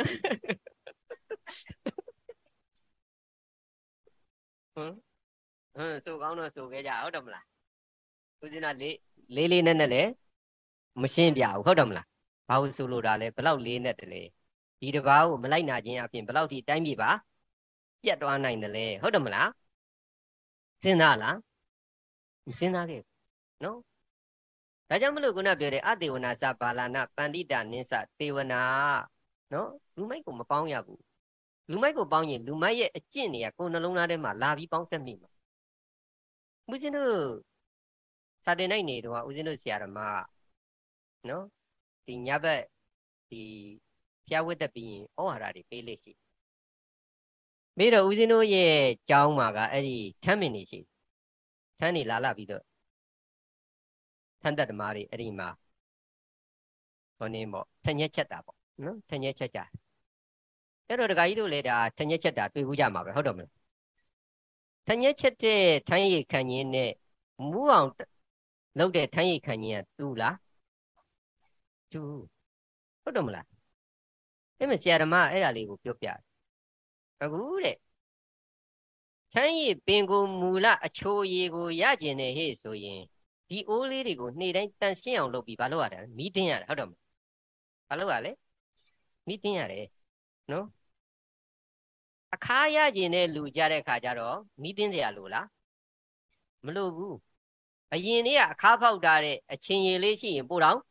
Speaker 1: မ်ဆိုကောင်းတော့ဆိုခဲ့ကြဟုတ်တယ်မလားဦးဇင်းကလေးနဲ့လည်းမရှင်းပြဘူးဟုတ်တယ်မလားဘာလို့ဆိုလို့ဒါလဲဘလောက်လေးနဲ့တည်းလေဒီတဘာကိုမလိုက်နာခြင်းအပြင်ဘလောက်ထိတိုင်းပြည်ပါပြတ်သွားနိုင်တယ်လေဟုတ်တယ်မလားစဉ်းစားလားမစဉ်းစားခဲ့နော်ဒါကြောင့်မလို့ခုနပြောတဲ့အတေဝနာစဘာလာနာပန္တိတာနိစ္စတေဝနာနော်လူမိုက်ကိုမပေါင်းရဘူးလူမိုက်ကိုပေါင်းရင်လူမိုက်ရဲ့အကျင့်တွေကကိုယ်နှလုံးသားထဲမှာလာပြီးပေါင်းဆက်မိမှာဦးဇင်းတို့စာတင်နိုင်နေတော့ဦးဇင်းတို့ဆရာတော်မနော်ဒီညဘက်ဒီဖျားဝတ်တက်ပြီးရင်ဩဝါဒတွေပေးလိမ့်ရှိပြီးတော့ဦးဇင်းတို့ရဲ့ကျောင်းမှာကအဲ့ဒီထမ်းမင်နေရှိထမ်းနေလာပြီးတော့ထမ်းသက်ဓမ္မတွေအဲ့ဒီမှာဟောနေပေါ့ထညက်ချက်တာပေါ့နော်ထညက်ချက်ကြအဲ့တော့ဒကာကြီးတို့လည်းဒါထညက်ချက်တာတွေ့ဘူးကြမှာပဲဟုတ်တယ်မလားထညက်ချက်တဲ့ထမ်းရည်ခံခြင်းနဲ့မူးအောင်လုပ်တဲ့ထမ်းရည်ခံခြင်းကတူလားတူဟုတ်တယ်မလားအဲ့မဆရာဓမ္မအဲ့ဒါလေးကိုပြောပြအခုတဲ့ထမ်းရည်ပင်ကိုမူလအချိုရည်ကိုရကျင်နေဟဲ့ဆိုရင်ဒီအိုးလေးတွေကိုနေ့တိုင်းတန်ရှင်းအောင်လုပ်ပြီးဘာလုပ်ရတာမီးတင်းရတယ်ဟုတ်တယ်မလားဘာလုပ်ရလဲမီးတင်းရတယ်နော်အခါရကျင်တဲ့လူကြတဲ့ခါကျတော့မီးတင်းစရာလိုလားမလိုဘူးအရင်နေ့ကအခါဖောက်ထားတဲ့အချင်းရည်လေးရှိရင်ပို့တော့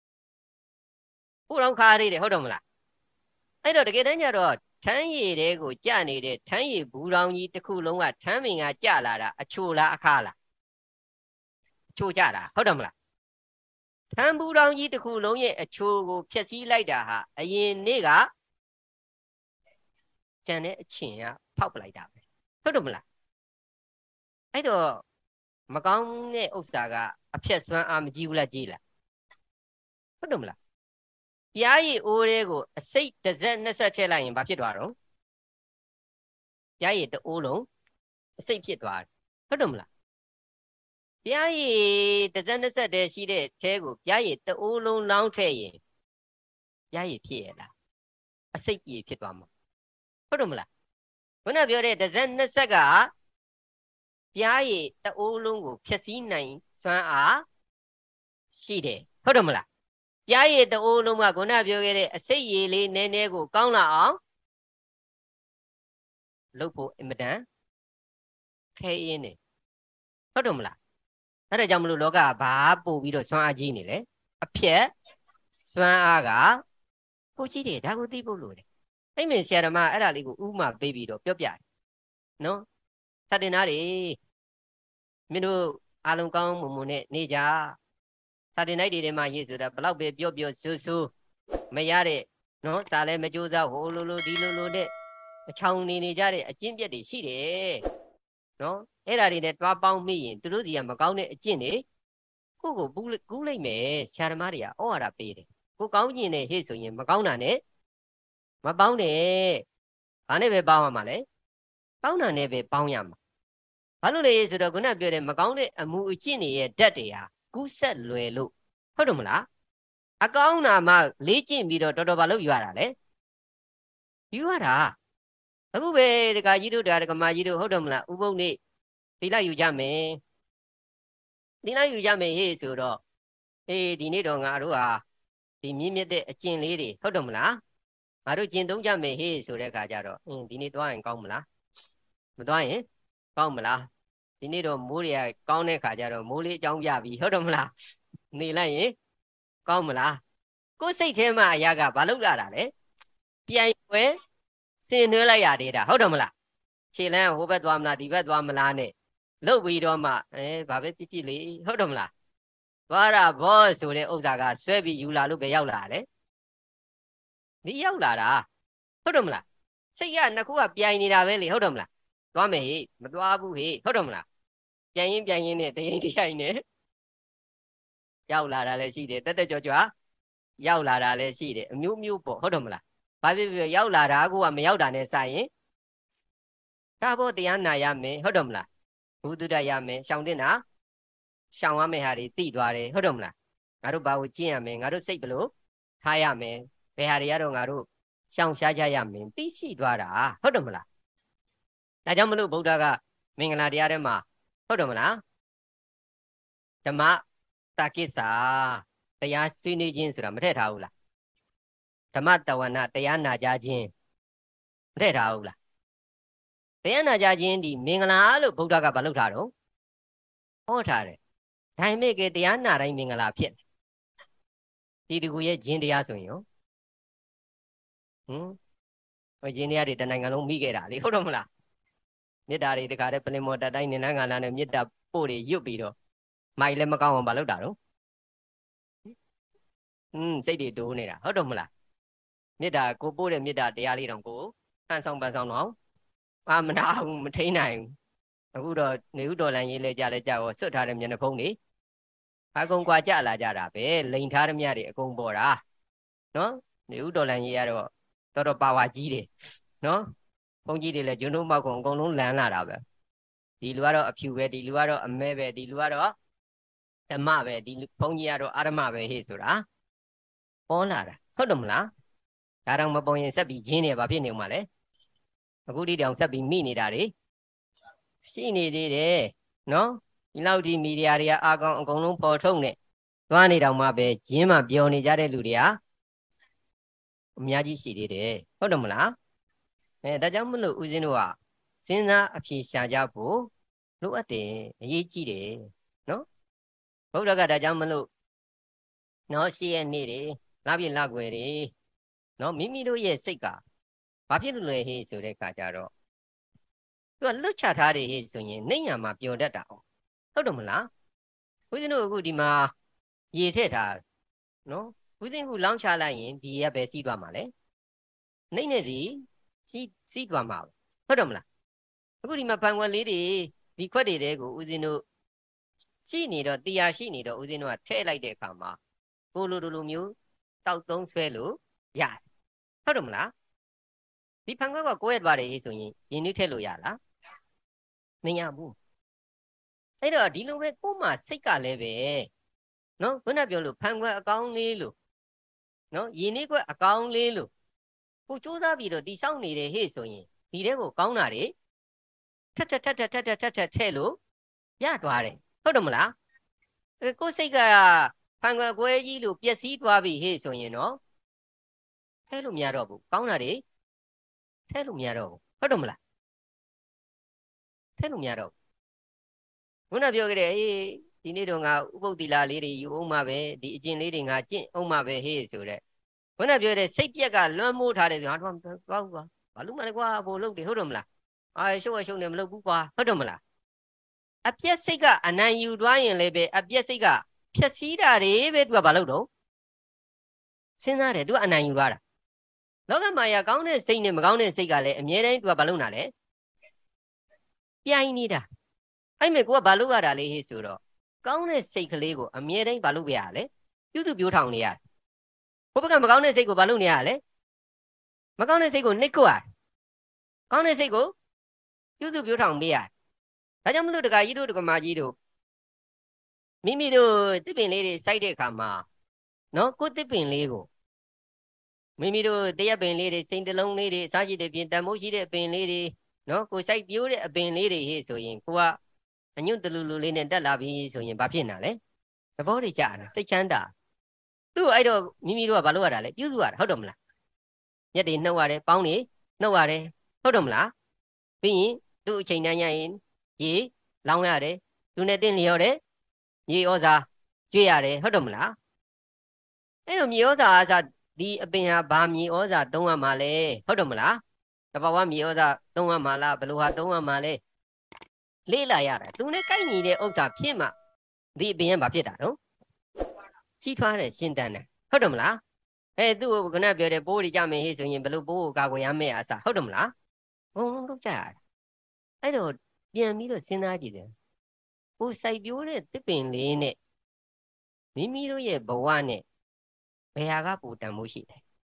Speaker 1: ခါရည်တယ်ဟုတ်တယ်မလားအဲ့တော့တကယ်တမ်းကျတော့ထမ်းရည်တွေကိုကြနေတဲ့ထမ်းရည်ဘူးတောင်ကြီးတစ်ခုလုံးကထမ်းမင်ကကြလာတာအချိုလားအခါလားအချိုကြတာဟုတ်တယ်မလားထမ်းဘူးတောင်ကြီးတစ်ခုလုံးရဲ့အချိုကိုဖျက်ဆီးလိုက်တာဟာအရင်နေ့ကကျန်တဲ့အချင်းကဖောက်ပလိုက်တာပဲဟုတ်တယ်မလားအဲ့တော့မကောင်းတဲ့ဥစ္စာကအဖြက်စွမ်းအားမကြီးဘူးလားကြီးလားဟုတ်တယ်မလားပြားရည်အိုးတွေကိုအစိတ်တစ်စက်နှစ်ဆက်ထည့်လိုက်ရင်ဘာဖြစ်သွားတော့ပြားရည်တအိုးလုံးအစိတ်ဖြစ်သွားတယ်ဟုတ်တယ်မလားပြားရည်တစ်စက်နှစ်ဆက်တည်းရှိတဲ့ထဲကိုပြားရည်တအိုးလုံးလောင်းထည့်ရင်ပြားရည်ဖြစ်ရလားအစိတ်ရည်ဖြစ်သွားမှာဟုတ်တယ်မလားခုနပြောတဲ့တစ်စက်နှစ်ဆက်ကပြားရည်တအိုးလုံးကိုဖြည့်ဆည်းနိုင်စွမ်းအားရှိတယ်ဟုတ်တယ်မလားပြားရည်တအိုးလုံးကခုနပြောခဲ့တဲ့အစိတ်ရည်လေးနည်းနည်းကိုကောင်းလာအောင်လုပ်ဖို့အင်မတန်ခဲရင်းနေဟုတ်တယ်မလားအဲ့ဒါကြောင့်မလို့လောကကဘာပို့ပြီးတော့စွမ်းအားကြီးနေလဲအဖြက်စွမ်းအားကပိုကြီးတယ်ဒါကိုသိဖို့လိုတယ်အဲ့မြင်ဆရာဓမ္မအဲ့ဒါလေးကိုဥမာပေးပြီးတော့ပြောပြတယ်နော်သတ္တင်သားတွေမင်းတို့အားလုံးကောင်းမွန်မွန်နဲ့နေကြစာတင်လိုက်တွေထဲမှာရေးဆိုတာဘလောက်ပဲပြောဆူဆူမရတဲ့နော်စာလည်းမကြိုးစားဟိုလိုဒီလိုတဲ့အချောင်နေကြတဲ့အကျင့်ပြက်တွေရှိတယ်နော်အဲ့ဒါတွေနဲ့တွားပေါင်းမိရင်သူတို့စီကမကောင်းတဲ့အကျင့်တွေကိုကူးလိုက်မယ်ဆရာဓမ္မတွေကဩဝါဒပေးတယ်ကိုကောင်းကျင်တဲ့ဟေ့ဆိုရင်မကောင်းတာနဲ့မပေါင်းနဲ့ဘာနဲ့ပဲပေါင်းရမှာလဲပေါင်းတာနဲ့ပဲပေါင်းရမှာဘာလို့လဲဆိုတော့ခုနပြောတဲ့မကောင်းတဲ့အမှုအကျင့်တွေရဲ့ဓာတ်တွေဟာကူးဆက်လွယ်လို့ဟုတ်တယ်မလားအကောင်းနာမှလေ့ကျင့်ပြီးတော့တော်တော်ဘာလို့ယူရတာလဲယူရတာအခုပဲဒကာကြီးတို့ဒကာမကြီးတို့ဟုတ်တယ်မလားဥပုပ်နေ့သီလယူကြမယ်သီလယူကြမယ်ဟေ့ဆိုတော့ဒီနေ့တော့ငါတို့ဟာဒီမြင့်မြတ်တဲ့အကျင့်လေးတွေဟုတ်တယ်မလားငါတို့ကျင့်သုံးကြမယ်ဟေ့ဆိုတဲ့အခါကျတော့ဒီနေ့သွားရင်ကောင်းမလားမသွားရင်ကောင်းမလားဒီနေ့တော့မိုးတွေကကောင်းတဲ့ခါကျတော့မိုးလေးအကြောင်းပြပြီဟုတ်တယ်မလားနေလိုက်ရင်ကောင်းမလားကိုယ်စိတ်ထဲမှာအရာကဘာလို့လာတာလဲပြိုင်ပွဲစင်နှွှဲလိုက်ရသေးတာဟုတ်တယ်မလားခြေလမ်းဟိုဘက်သွားမလားဒီဘက်သွားမလားနဲ့လုတ်ပြီးတော့မှဘာပဲဖြစ်လေဟုတ်တယ်မလားသွားတာဘောဆိုတဲ့ဥစ္စာကဆွဲပြီးယူလာလို့ပဲရောက်လာတယ်ဒီရောက်လာတာဟုတ်တယ်မလားစိတ်ကနှစ်ခုကပြိုင်နေတာပဲလေဟုတ်တယ်မလားသွားမယ်ဟေ့မသွားဘူးဟေ့ဟုတ်တယ်မလားပြိုင်ရင်နဲ့တရင်ထိုင်နဲ့ရောက်လာတာလည်းရှိတယ်တက်ကြွရောက်လာတာလည်းရှိတယ်အမျိုးမျိုးပေါ့ဟုတ်တယ်မလားဘာဖြစ်ဖြစ်ရောက်လာတာကမရောက်တာနဲ့စရင်ဒါဘောတရားနာရမယ်ဟုတ်တယ်မလားဘုဒ္ဓတရမယ်ရှောင်တင်တာရှောင်ရမယ့်ဟာတွေသိသွားတယ်ဟုတ်တယ်မလားငါတို့ဘာကိုကျင့်ရမယ်ငါတို့စိတ်ဘလို့ထားရမယ်ဘယ်ဟာတွေကတော့ငါတို့ရှောင်ရှားကြရမယ်သိရှိသွားတာဟုတ်တယ်မလားဒါကြောင့်မလို့ဗုဒ္ဓကမင်္ဂလာတရားထဲမှာဟုတ်တယ်မလားဓမ္မတကိစ္စတရားဆွေးနွေးခြင်းဆိုတာမထည့်ထားဘူးလားဓမ္မတဝနာတရားနာကြခြင်းမထည့်ထားဘူးလားတရားနာကြခြင်းဒီမင်္ဂလာလို့ဗုဒ္ဓကဘာလုပ်ထားတော့ဟောထားတယ်ဒါပေမဲ့ကတရားနာတိုင်းမင်္ဂလာဖြစ်ဒီတကူရဲ့ခြင်းတရားဆိုရင်ရောရင်းနေရတဲ့တနိုင်ငံလုံးမိခဲ့တာလေဟုတ်တော့မလားမေတ္တာတွေတခါတည်းပလင်မော်တတိုင်းနေနန်းကလာနဲ့မေတ္တာပို့တွေရွတ်ပြီးတော့မိုက်လည်းမကောင်းအောင်မလုပ်တာတော့စိတ်တွေတိုးနေတာဟုတ်တော့မလားမေတ္တာကိုပို့တဲ့မေတ္တာတရားလေးတောင်ကိုဟန်ဆောင်ပန်းဆောင်တော့မနာဘူးမထိန်နိုင်ဘူးအခုတော့နေဥတော်လန်ရေးလဲကြလဲကြောက်ဆွတ်ထားတဲ့မျက်နှာဖုံးတွေအကုန်ကွာကြလာကြတာပဲလိန်ထားတဲ့မြတွေအကုန်ပေါ်တာနော်နေဥတော်လန်ရေးကတော့တော်တော်ပါဝါကြီးတယ်နော်ဘုန်းကြီးတွေလည်းဂျွန်းတို့မောက်ကုန်အကုန်လုံးလန်းလာတာပဲဒီလူကတော့အဖြူပဲဒီလူကတော့အမဲပဲဒီလူကတော့ဓမ္မပဲဒီဘုန်းကြီးကတော့အာရမပဲဟေ့ဆိုတာပေါ်လာတာဟုတ်တယ်မလားဒါတော့မပေါ်ရင်ဆက်ပြီးရင်းနေဘာဖြစ်နေဦးမှာလဲအခုဒီတောင်ဆက်ပြီးမိနေတာတွေရှိနေသေးတယ်နော်ဒီလောက်ဒီမီဒီယာတွေကအာကောင်အကုန်လုံးပေါ်ထုတ်နေသွားနေတော့မှပဲရင်းမှပြောနေကြတဲ့လူတွေဟာအများကြီးရှိသေးတယ်ဟုတ်တယ်မလားဒါကြောင့်မလို့ဦးဇင်းတို့ကစဉ်းစားအဖြေရှာကြဖို့လိုအပ်တယ်အရေးကြီးတယ်နော်ဘုရားကဒါကြောင့်မလို့နော်ရှိရဲ့နေ့တွေလပြည့်လကွယ်တွေနော်မိမိတို့ရဲ့စိတ်ကဘာဖြစ်လို့လဲဟေ့ဆိုတဲ့အခါကျတော့သူကလွတ်ချထားတယ်ဟေ့ဆိုရင်နှိမ့်ညာမှာပျော်တတ်တာဟုတ်တယ်မလားဦးဇင်းတို့အခုဒီမှာရေထည့်ထားနော်ဦးဇင်းကလောင်းချလိုက်ရင်ဒီရပဲစီးသွားမှာလေနှိမ့်နေစီစီးသွားမှာဟုတ်တယ်မလားအခုဒီမှာဖန်ခွက်လေးတွေဒီခွက်တွေတဲကိုဦးဇင်းတို့ရှိနေတော့တရားရှိနေတော့ဦးဇင်းတို့ကထည့်လိုက်တဲ့အခါမှာကိုလိုမျိုးတောက်သုံးဆွဲလို့ရတယ်ဟုတ်တယ်မလားဒီဖန်ခွက်ကကိုယ့်ရဲ့သွားတယ်ဆိုရင်ရင်းနှီးထည့်လို့ရလားမရဘူးအဲ့တော့ဒီလိုပဲကို့မှာစိတ်ကလည်းပဲနော်ခုနပြောလို့ဖန်ခွက်အကောင်းလေးလို့နော်ရင်းနှီးခွက်အကောင်းလေးလို့ကိုစူးစမ်းပြီးတော့တိဆောက်နေတယ်ဟေ့ဆိုရင်ဒီတဲ့ကိုကောင်းတာတွေထက်ထည့်လို့ရသွားတယ်ဟုတ်တယ်မလားကိုစိတ်ကဖန်ခွက်ကွဲကြီးလို့ပျက်စီးသွားပြီဟေ့ဆိုရင်နော်ထဲလို့မရတော့ဘူးကောင်းတာတွေထဲလို့မရတော့ဘူးဟုတ်တယ်မလားထဲလို့မရတော့ခုနပြောခဲ့တဲ့ဒီနေ့တော့ငါဥပုပ်သီလလေးတွေယူအောင်မှာပဲဒီအကျင့်လေးတွေငါကျင့်အောင်မှာပဲဟေ့ဆိုတဲ့ခုနပြောတဲ့စိတ်ပြက်ကလွှမ်းမိုးထားတယ်ဆိုငါတော့သွားဘူးကွာဘာလို့မှလဲကွာဘို့လုပ်တယ်ဟုတ်တယ်မလားရှုပ်နေမလုပ်ဘူးကွာဟုတ်တယ်မလားအပြက်စိတ်ကအနံယူသွားရင်လည်းပဲအပြက်စိတ်ကဖြက်စီးတာတွေပဲသူကဘာလုပ်တော့စဉ်းစားတယ်သူကအနံယူသွားတာလောကမာယာကောင်းတဲ့စိတ်နဲ့မကောင်းတဲ့စိတ်ကလည်းအမြဲတမ်းသူကဘာလုပ်တာလဲပြိုင်နေတာအဲ့မဲ့ကိုကဘာလုပ်ရတာလဲဟေ့ဆိုတော့ကောင်းတဲ့စိတ်ကလေးကိုအမြဲတမ်းဘာလုပ်ပြရလဲပြုစုပြောထောင်နေရတယ်ဘုဘကမကောင်းတဲ့စိတ်ကိုဘာလုပ်နေရလဲမကောင်းတဲ့စိတ်ကိုနှိပ်ကွက်ရတယ်ကောင်းတဲ့စိတ်ကိုပြုစုပြောထောင်ပေးရတယ်ဒါကြောင့်မလို့တခါကြီးတို့တက္ကမကြီးတို့မိမိတို့တစ်ပင်လေးတွေစိုက်တဲ့အခါမှာနော်ကိုတစ်ပင်လေးကိုမိမိတို့တရက်ပင်လေးတွေစိန်တလုံးလေးတွေအစားရှိတဲ့ပြင်တန်မိုးရှိတဲ့အပင်လေးတွေနော်ကိုစိုက်ပြိုးတဲ့အပင်လေးတွေဟေ့ဆိုရင်ကိုကအညွန့်တလူလူလေးနဲ့တက်လာပြီဆိုရင်ဘာဖြစ်နာလဲသဘောတွေကြတာစိတ်ချမ်းသာသူ့အဲ့တော့မိမိတို့ကဘာလုပ်ရတာလဲပြုစုရတာဟုတ်တယ်မလားညက်တွေနှုတ်ရတယ်ပေါင်းတွေနှုတ်ရတယ်ဟုတ်တယ်မလားပြီးရင်သူ့အချိန်တန်းရရင်ရေလောင်းရတယ်သူနဲ့တင်းလျော်တယ်ရေဩဇာကျွေးရတယ်ဟုတ်တယ်မလားအဲ့တော့မြေဩဇာအစားဒီအပင်ဟာဘာမြေဩဇာသုံးရမှာလဲဟုတ်တယ်မလားတဘာဝမြေဩဇာသုံးရမှာလားဘယ်လိုဟာသုံးရမှာလဲလေးလာရတာသူနဲ့ကိုက်ညီတဲ့ဥစ္စာဖြစ်မှဒီအပင်ကဘာဖြစ်တာနော်ကြီးထွားတဲ့ရှင်းတန်းတယ်ဟုတ်တယ်မလားသူ့ကိုခဏပြောတယ်ပိုးတွေကြမယ်ဟေ့ဆိုရင်ဘယ်လိုပိုးကိုကာကွယ်ရမယ့်အစားဟုတ်တယ်မလားဘုံလုံးလုပ်ကြရတယ်အဲ့တော့ပြန်ပြီးတော့စဉ်းစားကြည့်တယ်ကိုစိုက်ပျိုးတဲ့တစ်ပင်လေးနဲ့မိမိတို့ရဲ့ဘဝနဲ့ဘယ်ဟာကပူတန်မှုရှိတယ်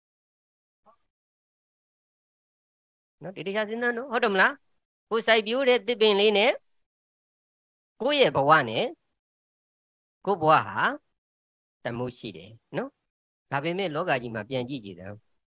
Speaker 1: နော်ဒီတရားစဉ်းစားနော်ဟုတ်တယ်မလားကိုစိုက်ပျိုးတဲ့တစ်ပင်လေးနဲ့ကိုရဲ့ဘဝနဲ့ကိုဘဝဟာတန်မှုရှိတယ်နော်ဒါပေမဲ့လောကကြီးမှာပြန်ကြည့်ကြည့်တယ်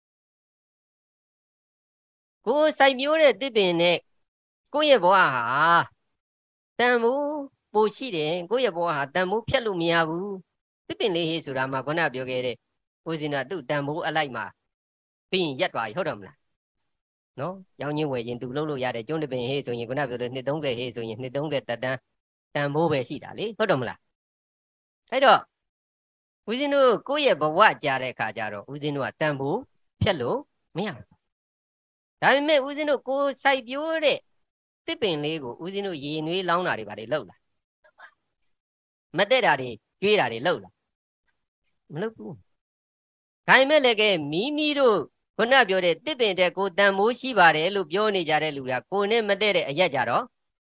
Speaker 1: ကိုစိုက်ပျိုးတဲ့တစ်ပင်နဲ့ကိုရဲ့ဘဝဟာတန်မှုပိုရှိတယ်ကိုရဲ့ဘဝဟာတန်မှုဖြတ်လို့မရဘူးတစ်ပင်လေးဟေးဆိုတာမှခုနပြောခဲ့တဲ့ဦးဇင်းကသူ့တန်မိုးအလိုက်မှာပြီးရင်ရက်သွားပြီဟုတ်တယ်မလားနော်ရောင်းချင်းဝယ်ချင်းသူလှုပ်လို့ရတယ်ကျွန်းတပင်ဟေးဆိုရင်ခုနပြောတဲ့နှစ်30ဟေးဆိုရင်နှစ်30တက်တန်းတန်မိုးပဲရှိတာလေဟုတ်တယ်မလားအဲ့တော့ဦးဇင်းတို့ကိုယ့်ရဲ့ဘဝကြာတဲ့အခါကျတော့ဦးဇင်းတို့ကတန်ဖိုးဖြတ်လို့မရဘူးဒါပေမဲ့ဦးဇင်းတို့ကိုစိုက်ပျိုးတဲ့တစ်ပင်လေးကိုဦးဇင်းတို့ရေနွေးလောင်းတာတွေဗါတွေလှုပ်လာမတက်တာတွေကျွေးတာတွေလှုပ်လာမလှုပ်ဘူးဒါပေမဲ့လည်းကဲမိမိတို့ခုနပြောတဲ့တစ်ပင်တဲ့ကိုတန်မိုးရှိပါတယ်လို့ပြောနေကြတဲ့လူတွေကကိုနဲ့မတည့်တဲ့အရက်ကြတော့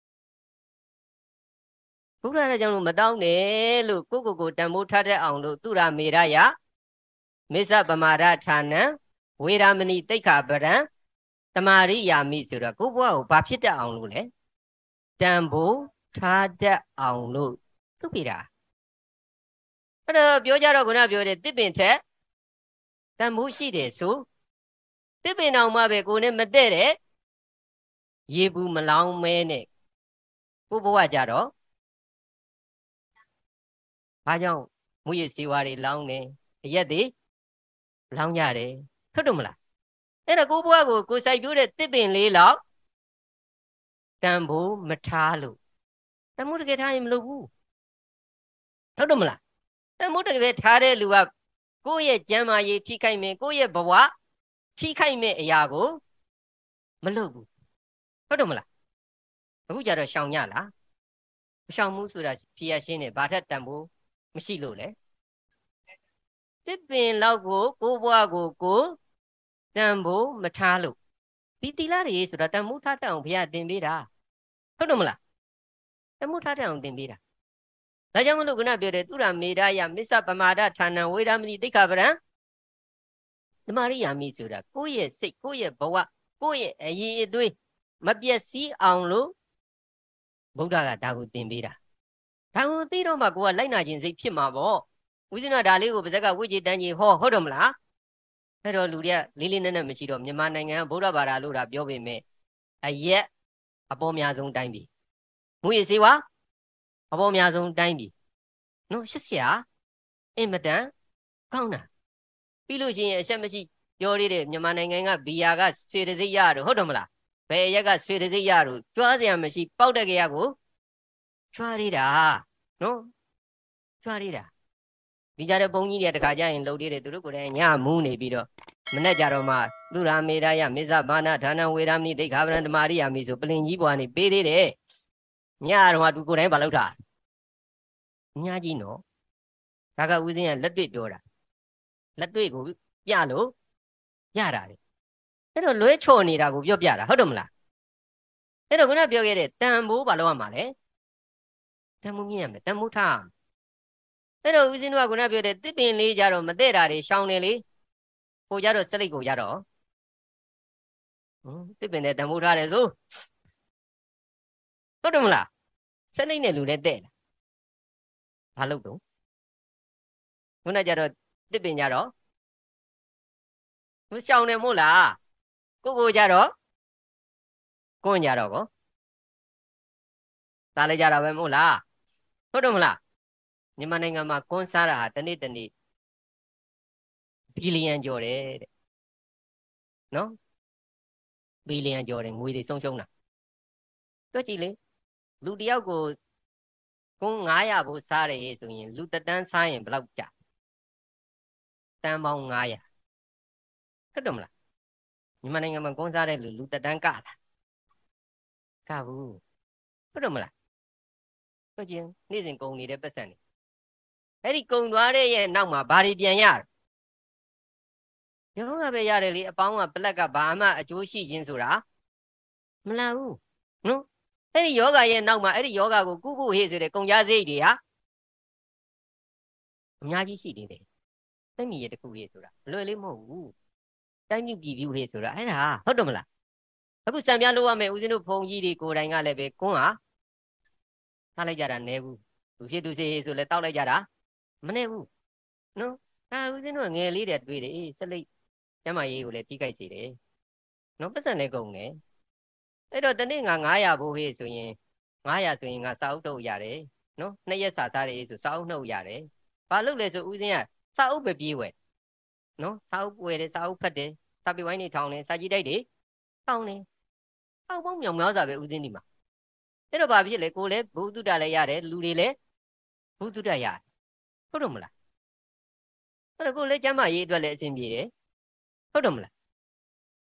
Speaker 1: ဘုရားရဲ့ကြောင့်လို့မတောင်းနဲ့လို့ကိုတန်မိုးထားတဲ့အောင်လို့သူရမေရယမေသပမာဒဌာနံဝေရမဏိတိတ်ခပရံတမာရိယာမိဆိုတော့ကိုဘွားကိုဘာဖြစ်တတ်အောင်လို့လဲတန်ဖိုးထားတတ်အောင်လို့သူပြတာအဲ့တော့ပြောကြတော့ခုနပြောတဲ့တစ်ပင်ထက်တန်ဖိုးရှိတယ်ဆိုတစ်ပင်တော်မှပဲကိုနဲ့မတည့်တဲ့ရေဘူးမလောင်းမဲနဲ့ကိုဘွားကြတော့ဘာကြောင့်မူရစေဝါတွေလောင်းနေအရက်တွေလောင်းကြတယ်ဟုတ်တယ်မလားအဲ့တော့ကိုဘွားကိုစိုက်ပြိုးတဲ့တစ်ပင်လေးလောက်တန်ဖိုးမထားလို့တမှုတကယ်ထားရင်မလုပ်ဘူးဟုတ်တယ်မလားတမှုတကယ်ထားတဲ့လူကကိုယ့်ရဲ့ကျမ်းမာရေးထိခိုက်မယ်ကိုယ့်ရဲ့ဘဝထိခိုက်မဲ့အရာကိုမလုပ်ဘူးဟုတ်တယ်မလားအခုကြတော့ရှောင်ညလားမရှောင်ဘူးဆိုတာဖြေရရှင်းတယ်ဘာထက်တန်ဖိုးမရှိလို့လေတစ်ပင်လောက်ကိုဘွားကိုတန်ဖိုးမထားလို့ဒီတီလာတွေဆိုတာတန်ဖိုးထားတတ်အောင်ဘုရားတင်ပေးတာဟုတ်တယ်မလားတန်ဖိုးထားတတ်အောင်တင်ပေးတာဒါကြောင့်မလို့ခုနပြောတဲ့သူရမေရယမစ္ဆပမာဒဌာနံဝေရမဏိတိတ်ခပရံဓမ္မရိယာမိဆိုတာကိုယ့်ရဲ့စိတ်ကိုယ့်ရဲ့ဘဝကိုယ့်ရဲ့အရေးအသွေးမပျက်စီးအောင်လို့ဗုဒ္ဓကဒါကိုသင်ပေးတာဒါကိုသိတော့မှကိုကလိုက်နာခြင်းစိတ်ဖြစ်မှာပေါ့ဦးဇင်းကဒါလေးကိုပါဇက်ကဝိจิတန်းကြီးဟောဟုတ်တယ်မလားအဲ့တော့လူတွေကလေးလေးနက်နက်မရှိတော့မြန်မာနိုင်ငံကဗုဒ္ဓဘာသာလို့ဒါပြောပေမဲ့အရက်အပေါ်များဆုံးတိုင်းပြည်မူရစေဝါအပေါ်များဆုံးတိုင်းပြည်နော်ရှစ်ဆရာအင်မတန်ကောင်းတာပြီးလို့ရှိရင်အဆက်မရှိပြောရတဲ့မြန်မာနိုင်ငံကဘီယာကဆွေတစိတ်ရတော့ဟုတ်တယ်မလားဘယ်အရက်ကဆွေတစိတ်ရတော့ကြွားစရာမရှိပေါက်တဲ့ကြရကိုကြွားရတာနော်ကြွားရတာဒီကြတဲ့ဘုန်းကြီးတွေတခါကျရင်လှုပ်သေးတယ်သူတို့ကိုယ်တိုင်ညမူးနေပြီးတော့မနဲ့ကြတော့မှသူရာမေရယမေဇဘာနာဌာနဝေရမဏိဒိဋ္ဌာဗရံဓမ္မာရိယာမိဆိုပလင်ကြီးဘွားနေပေးသေးတယ်ညတော့သူကိုယ်တိုင်ဘာလုပ်တာညကြီးနော်ဒါကဦးဇင်းကလက်တွေ့ပြောတာလက်တွေ့ကိုပြလို့ရတာလေအဲ့တော့လွဲချော်နေတာကိုပြောပြတာဟုတ်တယ်မလားအဲ့တော့ခုနပြောခဲ့တဲ့တန်ဖိုးဘာလို့ရမှာလဲတန်ဖိုးမြင်ရမယ်တန်ဖိုးထားအဲ့တော့ဦးဇင်းတို့ကခုနပြောတဲ့တစ်ပင်လေးကြတော့မတဲ့တာတွေရှောင်းနေလေကိုကြတော့စလိတ်ကိုကြတော့တစ်ပင်နဲ့တန်ဖိုးထားတယ်ဆိုဟုတ်တယ်မလားစလိတ်နဲ့လူနဲ့တဲ့လားဘာလို့တော့ခုနကြတော့တစ်ပင်ကြတော့မရှောင်တယ်မို့လားကိုကြတော့ကွန်းကြတော့ကောသားလိုက်ကြတာပဲမို့လားဟုတ်တယ်မလားမြန်မာနိုင်ငံမှာကွန်းစားတာဟာတနေ့ဘီလီယံကျော်တယ်တဲ့နော်ဘီလီယံကျော်တယ်ငွေတွေဆုံးရှုံးတာတွက်ကြည့်လေလူတယောက်ကိုကွန်း900ဖို့စားတယ်ဆိုရင်လူတစ်တန်းစားရင်ဘယ်လောက်ကြာတန်းပေါင်း900ဟုတ်တယ်မလားမြန်မာနိုင်ငံမှာကွန်းစားတဲ့လူတစ်တန်းကလားကဘူးဟုတ်တယ်မလားတွက်ကြည့်နေ့စဉ်ကုန်နေတဲ့ပတ်စံတွေအဲ့ဒီကုန်သွားတဲ့ရဲ့နောက်မှာဘာတွေပြန်ရရောကပဲရတယ်လေအပေါင်းကပလက်ကဘာမှအကျိုးရှိခြင်းဆိုတာမလာဘူးနော်အဲ့ဒီယောဂရဲ့နောက်မှာအဲ့ဒီယောဂကိုကုဟေ့ဆိုတဲ့ကုန်ကြစိတ်တွေဟာအများကြီးရှိနေတယ်တိုင်းပြည်ရဲ့တစ်ခုဟေ့ဆိုတာအလွယ်လေးမဟုတ်ဘူးတိုင်းပြည်ပြည်ဟေ့ဆိုတာအဲ့ဒါဟုတ်တယ်မလားအခုစံပြလို့ရမယ်ဦးဇင်းတို့ဘုံကြီးတွေကိုယ်တိုင်ကလည်းပဲကွန်းဟာထားလိုက်ကြတာနဲဘူးသူဖြစ်သူစေဆိုလဲတောက်လိုက်ကြတာမနဲ့ဘူးနော်ဦးဇင်းတို့ငယ်လေးတဲ့တွေးတယ်စလိတ်ကျမရေးကိုလည်းထိခိုက်စေတယ်နော်ပတ်စံလည်းကုန်တယ်အဲ့တော့တနေ့ငါ900ဘိုးဟေးဆိုရင်900ဆိုရင်ငါစာအုပ်ထုတ်ရတယ်နော်2ရက်စာစားတယ်ဆိုစာအုပ်နှုတ်ရတယ်ဘာလို့လဲဆိုဦးဇင်းကစာအုပ်ပဲပြေးဝယ်နော်စာအုပ်ဝယ်တယ်စာအုပ်ဖတ်တယ်စာပေဝိုင်းတွေထောင်းတယ်စာကြည့်တိုက်တယ်ထောင်းတယ်အောက်ပေါင်းမြောင်များစွာပဲဦးဇင်းဒီမှာအဲ့တော့ဘာဖြစ်လဲကိုလည်းဘုသူတ္တလည်းရတယ်လူတွေလည်းဘုသူတ္တရတယ်ဟုတ်တယ်မလားအဲ့တော့ကိုလည်းကျမ်းမာရေးအတွက်လည်းအဆင်ပြေတယ်ဟုတ်တယ်မလား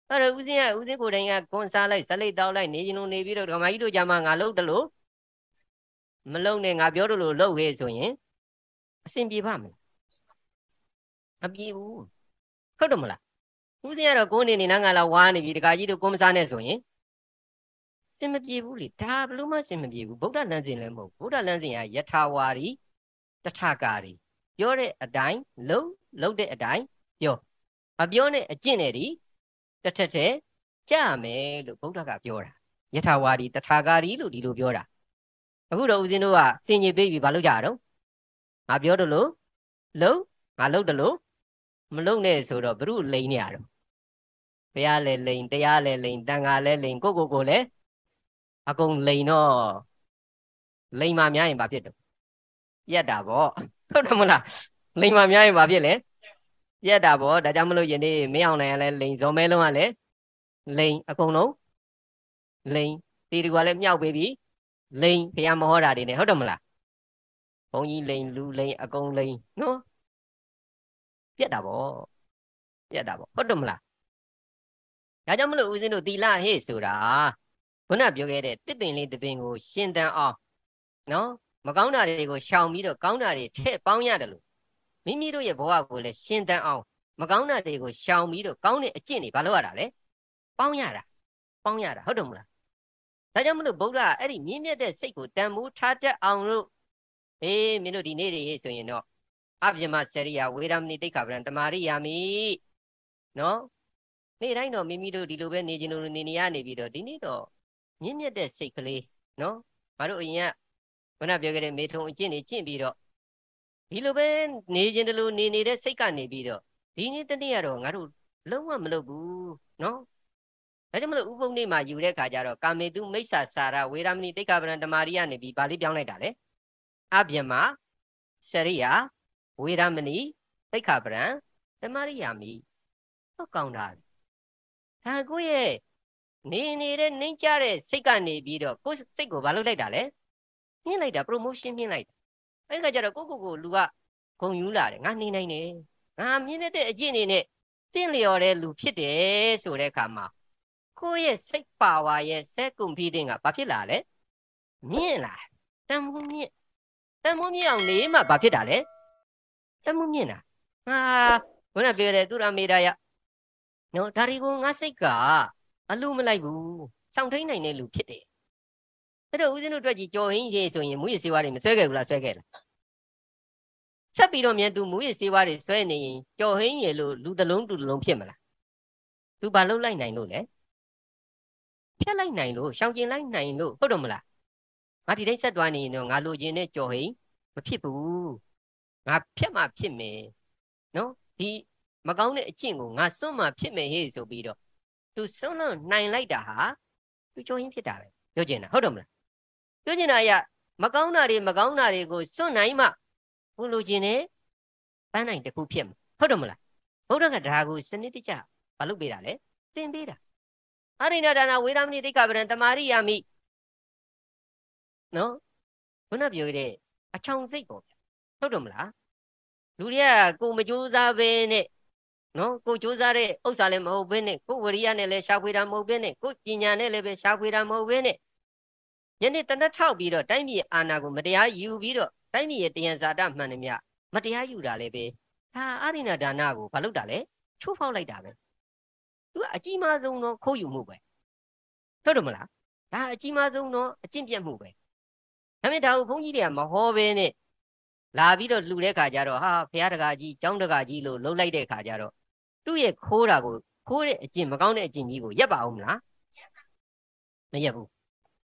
Speaker 1: အဲ့တော့ဦးစင်းကိုယ်တိုင်ကကွန်စားလိုက်ဇလိတောက်လိုက်နေချင်းလုံးနေပြီးတော့ဓမ္မကြီးတို့ကြမှာငါလှုပ်တယ်လို့မလှုပ်နဲ့ငါပြောတယ်လို့လှုပ်ခဲ့ဆိုရင်အဆင်ပြေပါမလားမပြေဘူးဟုတ်တယ်မလားဦးစင်းကတော့ကိုယ်နေနာငါလာဝါနေပြီတခါကြီးတို့ကွန်မစားနဲ့ဆိုရင်စင်မပြေဘူးလေဒါဘလို့မှစင်မပြေဘူးဗုဒ္ဓလမ်းစဉ်လည်းမဟုတ်ဗုဒ္ဓလမ်းစဉ်ကယထာဝါရီတထကာရီပြောတဲ့အတိုင်းလှုပ်တဲ့အတိုင်းပြောမပြောနဲ့အကျင့်နဲ့ဒီတစ်ထက်တည်းကြမယ်လို့ဗုဒ္ဓကပြောတာယထာဝါဒီတထာဂါရီလို့ဒီလိုပြောတာအခုတော့ဦးဇင်းတို့ကစင်ကြီးပေးပြီးဘာလုပ်ကြရတော့ငါပြောတယ်လို့ငါလုပ်တယ်လို့မလုပ်နဲ့ဆိုတော့ဘုရုလိန်နေရတော့ဘုရားလည်းလိန်တရားလည်းလိန်တန်ခါလည်းလိန်ကိုလည်းအကုန်လိန်တော့လိန်မှများရင်ဘာဖြစ်တော့ရက်တာပေါ့ဟုတ်တယ်မလားလိန်မှများရင်ဘာဖြစ်လဲရက်တာပေါ့ဒါကြောင့်မလို့ယနေ့မင်းအောင်နိုင်ရလဲလိန်ဇော်မဲလုံးကလည်းလိန်အကုန်လုံးလိန်တီတူကလည်းမြောက်ပေးပြီလိန်ဘုရားမဟောတာတွေနဲ့ဟုတ်တယ်မလားဘုန်းကြီးလိန်လူလိန်အကုန်လိန်နော်ပြက်တာပေါ့ဟုတ်တယ်မလားဒါကြောင့်မလို့ဦးဇင်းတို့သီလဟေ့ဆိုတာခုနပြောခဲ့တဲ့တစ်ပင်လေးတစ်ပင်ကိုရှင်တန်အောင်နော်မကောင်းတာတွေကိုရှောင်ပြီးတော့ကောင်းတာတွေထည့်ပေါင်းရတယ်လို့မိမိတို့ရဲ့ဘဝကိုလည်းရှင်တန်အောင်မကောင်းတာတွေကိုရှောင်ပြီးတော့ကောင်းတဲ့အကျင့်တွေဘာလို့ရတာလဲပေါင်းရတာဟုတ်တယ်မလားဒါကြောင့်မလို့ဗုဒ္ဓအဲ့ဒီမြင့်မြတ်တဲ့စိတ်ကိုတန်ဖိုးထားတတ်အောင်လို့မင်းတို့ဒီနေ့တွေဟေ့ဆိုရင်တော့အပြမစရိယဝေရမဏိတိခါပရံတမာရိယာမိနော်နေ့တိုင်းတော့မိမိတို့ဒီလိုပဲနေခြင်းလို့နေရနေပြီးတော့ဒီနေ့တော့မြင့်မြတ်တဲ့စိတ်ကလေးနော်ငါတို့အရင်ကခုနပြောခဲ့တဲ့မေထုံအကျင့်တွေကျင့်ပြီးတော့ဒီလိုပဲနေခြင်းတလို့နေတဲ့စိတ်ကနေပြီးတော့ဒီနေ့တနေ့ကတော့ငါတို့လုံးဝမလုပ်ဘူးနော်ဒါကြောင့်မလို့ဥပုံနေ့မှာယူတဲ့ခါကျတော့ကာမေတုမိစ္ဆာစာရဝေရမဏိတိခါပရံတမာရိယနေပြီးဗာလေးပြောင်းလိုက်တာလေအပြမစရိယဝေရမဏိတိခါပရံတမာရိယာမိဟုတ်ကောင်းတာဒါကိုရဲ့နေတဲ့နှိမ့်ကြတဲ့စိတ်ကနေပြီးတော့ကိုယ်စိတ်ကိုဘာလုပ်လိုက်တာလဲမြင့်လိုက်တာ promotion မြင့်လိုက်တာအဲ့ဒီကကျတော့ကိုလူကဂုံယူလာတယ်ငါနေနိုင်တယ်ငါမြင့်တဲ့အကျင့်တွေနဲ့တင့်လျော်တဲ့လူဖြစ်တယ်ဆိုတဲ့အခါမှာကိုယ့်ရဲ့စိတ်ပါဝါရဲ့စက်ကွန်ဖီဒင်းကဘာဖြစ်လာလဲမြင့်လာတန်ဖိုးမြင့်အောင်နေမှဘာဖြစ်တာလဲတန်ဖိုးမြင့်တာဟာဘုရားပြောတယ်သူရမေတ္တာယနော်ဒါရီကိုငါစိတ်ကအလူမလိုက်ဘူးစောင့်ထိန်နိုင်တဲ့လူဖြစ်တယ်အဲ့တော့ဦးဇင်းတို့တွေ့ကြည့်ကြော်ဟင်းရေးဆိုရင်မူရစေဝါတွေမဆွဲခဲ့ဘူးလားဆွဲခဲ့လားဆက်ပြီးတော့မြန်သူမူရစေဝါတွေဆွဲနေရင်ကြော်ဟင်းရေးလို့လူတစ်လုံးဖြစ်မလားသူဘာလုပ်လိုက်နိုင်လို့လဲဖြတ်လိုက်နိုင်လို့ရှောင်ကျင်လိုက်နိုင်လို့ဟုတ်တယ်မလားငါဒီတိုင်းဆက်သွားနေရင်တော့ငါလိုချင်တဲ့ကြော်ဟင်းမဖြစ်ဘူးငါဖြတ်မှဖြစ်မယ်နော်ဒီမကောင်းတဲ့အကျင့်ကိုငါစွန့်မှဖြစ်မယ်ဟေ့ဆိုပြီးတော့သူစွန့်လို့နိုင်လိုက်တာဟာသူကြော်ဟင်းဖြစ်တာပဲပြောချင်တာဟုတ်တယ်မလားပြောချင်တာကမကောင်းတာတွေကိုစွန့်နိုင်မှဘုလိုချင်တဲ့ပန်းနိုင်တစ်ခုဖြစ်မှာဟုတ်တယ်မလားဘုရားကဒါကိုစနစ်တကျမလုပ်ပေးတာလေသင်ပေးတာအရိဏဒါနဝေရမဏိတိခါပရံတမာရိယာမိနော်ခုနပြောတဲ့အချောင်စိတ်ပေါ့ဟုတ်တယ်မလားလူတွေကကိုမကြိုးစားပဲနဲ့နော်ကိုကြိုးစားတဲ့ဥစ္စာလည်းမဟုတ်ဘဲနဲ့ကိုဝရိယနဲ့လည်းရှာဖွေတာမဟုတ်ဘဲနဲ့ကိုပညာနဲ့လည်းပဲရှာဖွေတာမဟုတ်ဘဲနဲ့ယနေ့တနက်ထောက်ပြီးတော့တိုင်းပြည်အာဏာကိုမတရားယူပြီးတော့တိုင်းပြည်ရဲ့တယံဇာတမှန်တယ်မြမတရားယူတာလည်းပဲဒါအရိဏဒါနကိုဘာလုပ်တာလဲချိုးဖောက်လိုက်တာပဲသူကအကြီးမားဆုံးတော့ခိုးယူမှုပဲဟုတ်တယ်မလားဒါအကြီးမားဆုံးတော့အကျင့်ပြတ်မှုပဲဒါပေမဲ့ဒါကိုဘုန်းကြီးတွေကမဟောဘဲနဲ့လာပြီးတော့လှူတဲ့ခါကျတော့ဟာဘုရားတကာကြီးကျောင်းတကာကြီးလို့လှုပ်လိုက်တဲ့ခါကျတော့သူ့ရဲ့ခိုးတဲ့အကျင့်မကောင်းတဲ့အကျင့်ကြီးကိုရပ်ပါအောင်မလားမရပ်ဘူး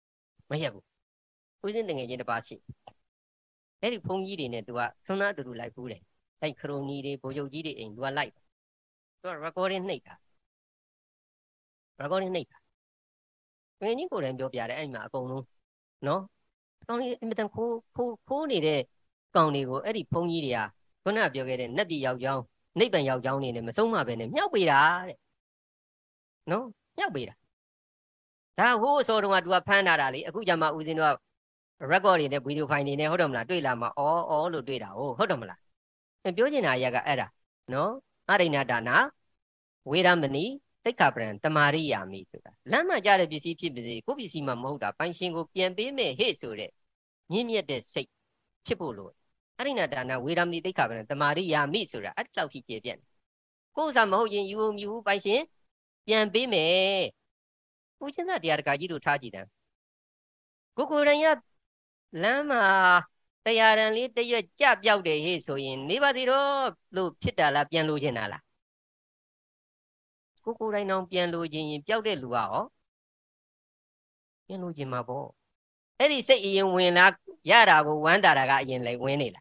Speaker 1: ဦးစင်းတငယ်ချင်းတစ်ပါးရှိအဲ့ဒီဘုန်းကြီးတွေနဲ့သူကဆွမ်းသားတူလိုက်ဘူးတယ်အဲ့ခရိုနီတွေဗိုလ်ချုပ်ကြီးတွေအိမ်သူကလိုက်သူက recording နှိပ်တာငယ်ချင်းကိုယ်တိုင်ပြောပြတယ်အဲ့မှာအကုန်လုံးနော်ကောင်းလေးအင်မတန်ခိုးနေတဲ့ကောင်တွေကိုအဲ့ဒီဘုန်းကြီးတွေကခုနပြောခဲ့တဲ့နတ်ပြည်ရောက်ကြောင်းနိဗ္ဗာန်ရောက်ကြောင်းနေနဲ့မဆုံးမပဲနဲ့မြောက်ပေးတာတဲ့နော်မြောက်ပေးတာဒါဟိုးအစောတုန်းကသူကဖမ်းထားတာလေအခုကျမှဦးဇင်းတို့က record တွေနဲ့ video file တွေနဲ့ဟုတ်တယ်မလားတွေ့လာမှာအော်လို့တွေ့တာဟုတ်တယ်မလားပြောချင်တာအရာကအဲ့ဒါနော်အရိဏဒါနဝေရမဏိတိတ်ခါပရံတမာရိယာမိဆိုတာလမ်းမှာကြားတဲ့ပစ္စည်းဖြစ်ပါစေကိုပစ္စည်းမှမဟုတ်တာပိုင်ရှင်ကိုပြန်ပေးမယ်ဟဲ့ဆိုတဲ့မြင့်မြတ်တဲ့စိတ်ဖြစ်ဖို့လိုအရိဏဒါနဝေရမဏိတိတ်ခါပရံတမာရိယာမိဆိုတာအဲ့လောက်ထိကျေပြတ်ကိုယ်ဥစားမဟုတ်ရင်ယူမြူပိုင်ရှင်ပြန်ပေးမယ်ဦးချင်းသားတရားတကာကြီးတို့ထားကြည့်တယ်ကိုကိုရန်ရလမ်းမှာတရားရန်လေးတရွက်ကြပြောက်တယ်ဟေ့ဆိုရင်နေပါသေးတော့လို့ဖြစ်တာလားပြန်လို့ချင်တာလားကိုတိုင်းအောင်ပြန်လို့ချင်းရင်ပျောက်တဲ့လူကရောပြန်လို့ချင်မှာပေါ့အဲ့ဒီစိတ်အရင်ဝင်လာရတာကိုဝမ်းတာတာကအရင်လေဝင်နေလား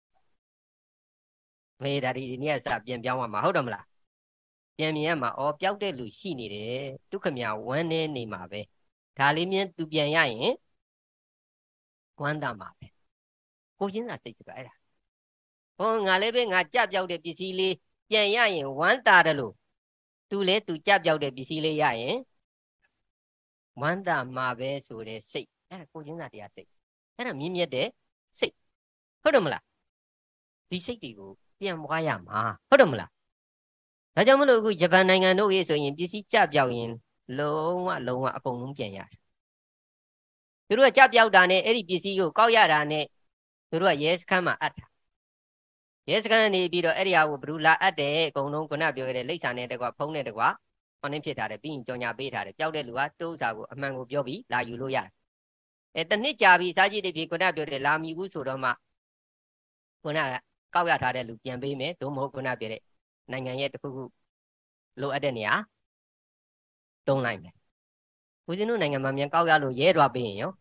Speaker 1: မေဒါဒီနေ့ကစပြန်ပြောင်းသွားမှာဟုတ်တယ်မလားပြန်မြင်ရမှာဩပျောက်တဲ့လူရှိနေတယ်ဒုက္ခမြဝမ်းနေနေမှာပဲဒါလေးမြင်သူပြန်ရရင်ဝမ်းသာမှာပဲကိုချင်းစာစိတ်ကအဲ့ဒါဟောငါလည်းပဲငါကြပြောက်တဲ့ပစ္စည်းလေးပြန်ရရင်ဝမ်းသာတယ်လို့သူလဲသူကြပြောက်တဲ့ပစ္စည်းလေးရရင်ဝမ်းသာမှာပဲဆိုတဲ့စိတ်အဲ့ဒါကိုချင်းစာတရားစိတ်အဲ့ဒါမြင့်မြတ်တဲ့စိတ်ဟုတ်တယ်မလားဒီစိတ်တွေကိုပြန်ပွားရမှာဟုတ်တယ်မလားဒါကြောင့်မလို့အခုဂျပန်နိုင်ငံတို့ရေးဆိုရင်ပစ္စည်းကြပြောက်ရင်လုံးဝအကုန်လုံးပြန်ရတယ်သူတို့ကကြပြောက်တာနဲ့အဲ့ဒီပစ္စည်းကိုကောက်ရတာနဲ့သူတို့ကရဲစခန်းမှာအပ်တာရဲစခန်းနေပြီးတော့အဲ့ဒီဟာကိုဘယ်သူလာအပ်တယ်အကုန်လုံးခုနပြောခဲ့တဲ့လိပ်စာနဲ့တကွာဖုံးနဲ့တကွာဟောင်းနေဖြစ်ထားတယ်ပြီးရင်ကြော်ညာပေးထားတယ်ပျောက်တဲ့လူကတိုးစာကိုအမှန်ကိုပြောပြီးလာယူလို့ရတယ်တနှစ်ကြာပြီးစားကြည့်တဲ့ဖြစ်ခုနပြောတဲ့လာမီဘူးဆိုတော့မှခုနကကောက်ရထားတဲ့လူပြန်ပေးမယ်တို့မဟုတ်ခုနပြောတဲ့နိုင်ငံရဲ့တစ်ခုခုလိုအပ်တဲ့နေရာတုံးလိုက်မယ်ဦးဇင်းတို့နိုင်ငံမှာမြန်ကောက်ရလို့ရဲသွားပေးရင်ရော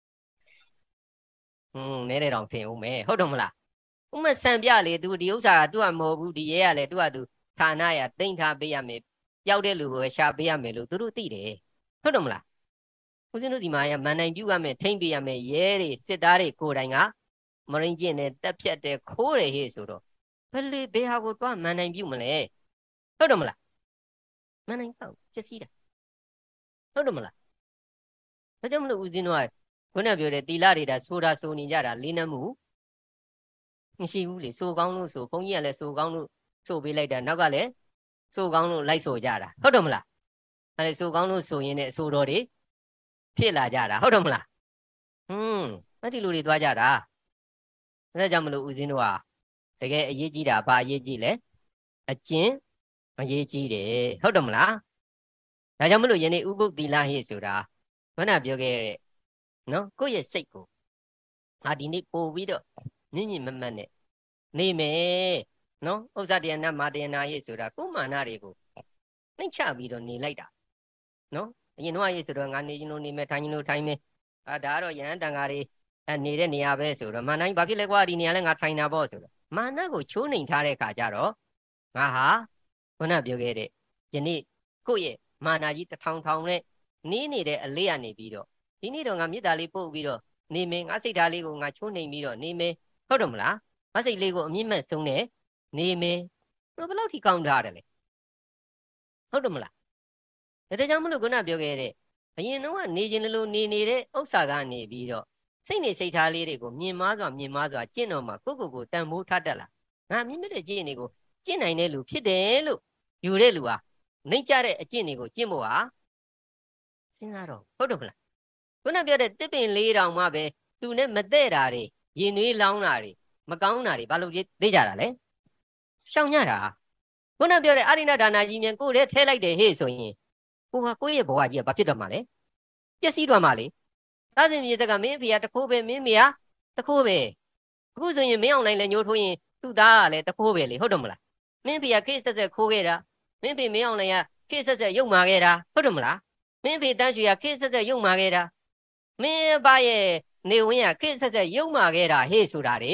Speaker 1: နဲတဲ့တောင်ထင်ဦးမယ်ဟုတ်တော့မလားဥမဆံပြလေသူဒီဥစ္စာကသူ့ကမဟုတ်ဘူးဒီရဲကလည်းသူ့ကသူဌာနရတိမ့်ထားပေးရမယ်ပျောက်တဲ့လူကိုရှာပေးရမယ်လို့သူတို့သိတယ်ဟုတ်တော့မလားဦးဇင်းတို့ဒီမှာရမန်နိုင်ပြုရမယ်ထိမ့်ပေးရမယ်ရဲတွေစစ်သားတွေကိုယ်တိုင်ကမရင်းကျင်နဲ့တက်ဖြတ်တယ်ခိုးတယ်ဟေ့ဆိုတော့ဘယ်ဟာကိုတွားမန်နိုင်ပြုမလဲဟုတ်တော့မလားမန်နိုင်တော့ဖြစ်စီးတာဟုတ်တော့မလားဒါကြောင့်မလို့ဦးဇင်းတို့ကခုနပြောတဲ့တီလာတွေဒါဆိုတာဆိုနေကြတာလေးနှမှုမရှိဘူးလေဆိုကောင်းလို့ဆိုဘုန်းကြီးကလည်းဆိုကောင်းလို့ဆိုပေးလိုက်တာနောက်ကလည်းဆိုကောင်းလို့လိုက်ဆိုကြတာဟုတ်တော့မလားအဲဆိုကောင်းလို့ဆိုရင်လည်းအဆိုတော်တွေဖြစ်လာကြတာဟုတ်တော့မလားအဲ့ဒီလူတွေသွားကြတာဒါကြောင့်မလို့ဦးဇင်းတို့ကတကယ်အရေးကြီးတာဘာအရေးကြီးလဲအကျင့်အရေးကြီးတယ်ဟုတ်တော့မလားဒါကြောင့်မလို့ယနေ့ဥပုသ္တိလဟိဆိုတာခုနပြောခဲ့တဲ့နော်ကိုယ့်ရဲ့စိတ်ကိုဒီနေ့ပို့ပြီးတော့မြင့်မြင့်မတ်မတ်နဲ့နေမယ်နော်ဥစ္စာတရားနာမာတရားနာဟိဆိုတာကိုယ်မာနတွေကိုနှိမ့်ချပြီးတော့နေလိုက်တာနော်အရင်တော့ဟိဆိုတော့ငါနေချင်းလို့နေမယ်ထိုင်ချင်းလို့ထိုင်မယ်ဒါကတော့ယဟန်တန်ဃာတွေနေတဲ့နေရာပဲဆိုတော့မာနဘာဖြစ်လဲကွာဒီနေရာလဲငါထိုင်တာပေါ့ဆိုတော့မာနကိုချိုးနှိမ်ထားတဲ့အခါကျတော့ငါဟာခုနပြောခဲ့တဲ့ယနေ့ကိုယ့်ရဲ့မာနကြီးတစ်ထောင်ထောင်နဲ့နေနေတဲ့အလေးကနေပြီးတော့ဒီနေ့တော့ငါမေတ္တာလေးပို့ပြီးတော့နေမယ်ငါစိတ်ဓာတ်လေးကိုငါချိုးနှိမ်ပြီးတော့နေမယ်ဟုတ်တော့မလားငါစိတ်လေးကိုအမြင့်မဲ့ဆုံးနဲ့နေမယ်ဘယ်လောက်ထိကောင်းထားတယ်လဲဟုတ်တယ်မလားဒါကြောင့်မလို့ခုနပြောခဲ့တဲ့အရင်တော့ကနေခြင်းလို့နေနေတဲ့ဥစ္စာကနေပြီးတော့စိတ်နေစိတ်ထားလေးတွေကိုမြင်မားစွာကျင့်တော့မှကိုတန်ဖိုးထားတတ်လားငါမြင့်မြတ်တဲ့ကျင့်တွေကိုကျင့်နိုင်တဲ့လူဖြစ်တယ်လို့ယူတဲ့လူဟာနှိမ့်ကြတဲ့အကျင့်တွေကိုကျင့်ဖို့ဟာစဉ်းစားတော့ဟုတ်တယ်မလားခုနပြောတဲ့တစ်ပင်လေးတောင်မှပဲသူနဲ့မတဲ့တာတွေရင်သွေးလောင်းတာတွေမကောင်းတာတွေဘာလို့သိကြတာလဲရှောင်ညတာခုနပြောတဲ့အရိဏဒါနာကြီးမြန်ကိုယ်တည်းထဲလိုက်တယ်ဟေ့ဆိုရင်ကိုဟာကိုယ့်ရဲ့ဘဝကြီးကဘာဖြစ်တော့မှလဲပျက်စီးတော့မှလေသားစဉ်မြေတက်ကမင်းအဖေကတခိုးပဲမင်းမေကတခိုးပဲအခုဆိုရင်မင်းအောင်နိုင်လည်းညှိုးထိုးရင်သူ့သားကလည်းတခိုးပဲလေဟုတ်တယ်မလားမင်းဖေကခေတ်ဆက်ဆက်ခိုးခဲ့တာမင်းဖေမင်းအောင်နိုင်ကခေတ်ဆက်ဆက်ရုပ်မာခဲ့တာဟုတ်တယ်မလားမင်းဖေတန်းရွှေကခေတ်ဆက်ဆက်ရုပ်မာခဲ့တာမင်းဘရဲ့နေဝင်းကခေတ်ဆက်ဆက်ရုပ်မာခဲ့တာဟေ့ဆိုတာတွေ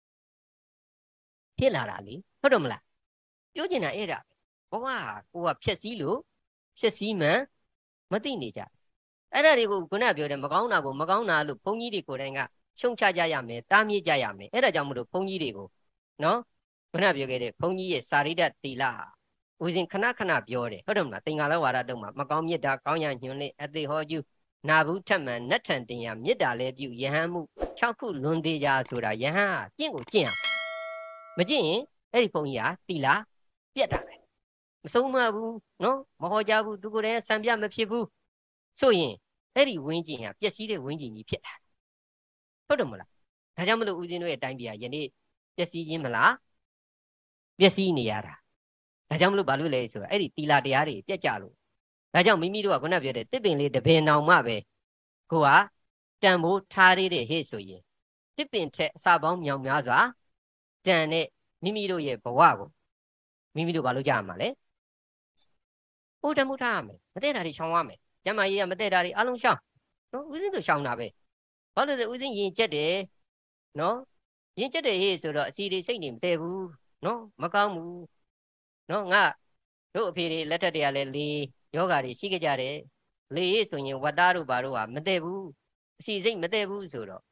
Speaker 1: ဖြစ်လာတာလေဟုတ်တယ်မလားပြောချင်တာအဲ့ဒါဘဝကိုကဖြက်စီးလို့ဖြက်စီးမှန်မသိနေကြအဲ့ဒါတွေကိုခုနပြောတယ်မကောင်းတာကိုမကောင်းတာလို့ဘုန်းကြီးတွေကိုယ်တိုင်ကရှုံချကြရမယ်တားမြစ်ကြရမယ်အဲ့ဒါကြောင့်မလို့ဘုန်းကြီးတွေကိုနော်ခုနပြောခဲ့တဲ့ဘုန်းကြီးရဲ့စာရိတ္တသီလဦးဇင်ခဏပြောတယ်ဟုတ်တယ်မလားသင်္ကာလဝါဒတုံးမှာမကောင်းမြတ်တာကောင်းရညွှန်လေးအသေးဟောကျူနာဘူးထက်မှန်နတ်ထန်တင်ရမြတ်တာလဲပြုယဟန်မှု6ခုလွန်သေးကြဆိုတာယဟန်ကျင့်ကိုကျင့်အောင်မကျင့်ရင်အဲ့ဒီဘုန်းကြီးဟာသီလပြတ်တာပဲမဆုံးမဘူးနော်မဟောကြဘူးသူကိုယ်တိုင်စံပြမဖြစ်ဘူးဆိုရင်အဲ့ဒီဝင်းကျင်ဟာပျက်စီးတဲ့ဝင်းကျင်ကြီးဖြစ်လာဟုတ်တယ်မလားဒါကြောင့်မလို့ဦးဇင်းတို့ရဲ့တိုင်းပြည်ကယနေ့ပျက်စီးခြင်းမလားပျက်စီးနေရတာဒါကြောင့်မလို့ဘာလို့လဲဆိုတော့အဲ့ဒီတီလာတရားတွေပြက်ကြလို့ဒါကြောင့်မိမိတို့ကခုနပြောတဲ့တစ်ပင်လေးတစ်ပင်တောင်မှပဲကိုကတန်ဖိုးထားရတဲ့ဟဲ့ဆိုရင်တစ်ပင်ထက်အစာပေါင်းမြောင်များစွာတန်တဲ့မိမိတို့ရဲ့ဘဝကိုမိမိတို့ဘာလို့ကြရမှာလဲဥဒ္ဓမှုထားရမယ်မတည့်တာတွေရှောင်ရမယ်ကျမကြီးကမတည့်တာတွေအလုံးရှောင်နော်ဦးဇင်းတို့ရှောင်တာပဲဘာလို့လဲဦးဇင်းရင်ကျက်တယ်နော်ရင်ကျက်တယ်ဟေ့ဆိုတော့အစီတွေစိတ်နေမတည့်ဘူးနော်မကောင်းဘူးနော်ငါတို့အဖေတွေလက်ထက်တွေကလည်းလေယောဂါတွေရှိကြကြတယ်လေဟေ့ဆိုရင်ဝတ်သားတို့ဘာတို့ဟာမတည့်ဘူးအစီစိတ်မတည့်ဘူးဆိုတော့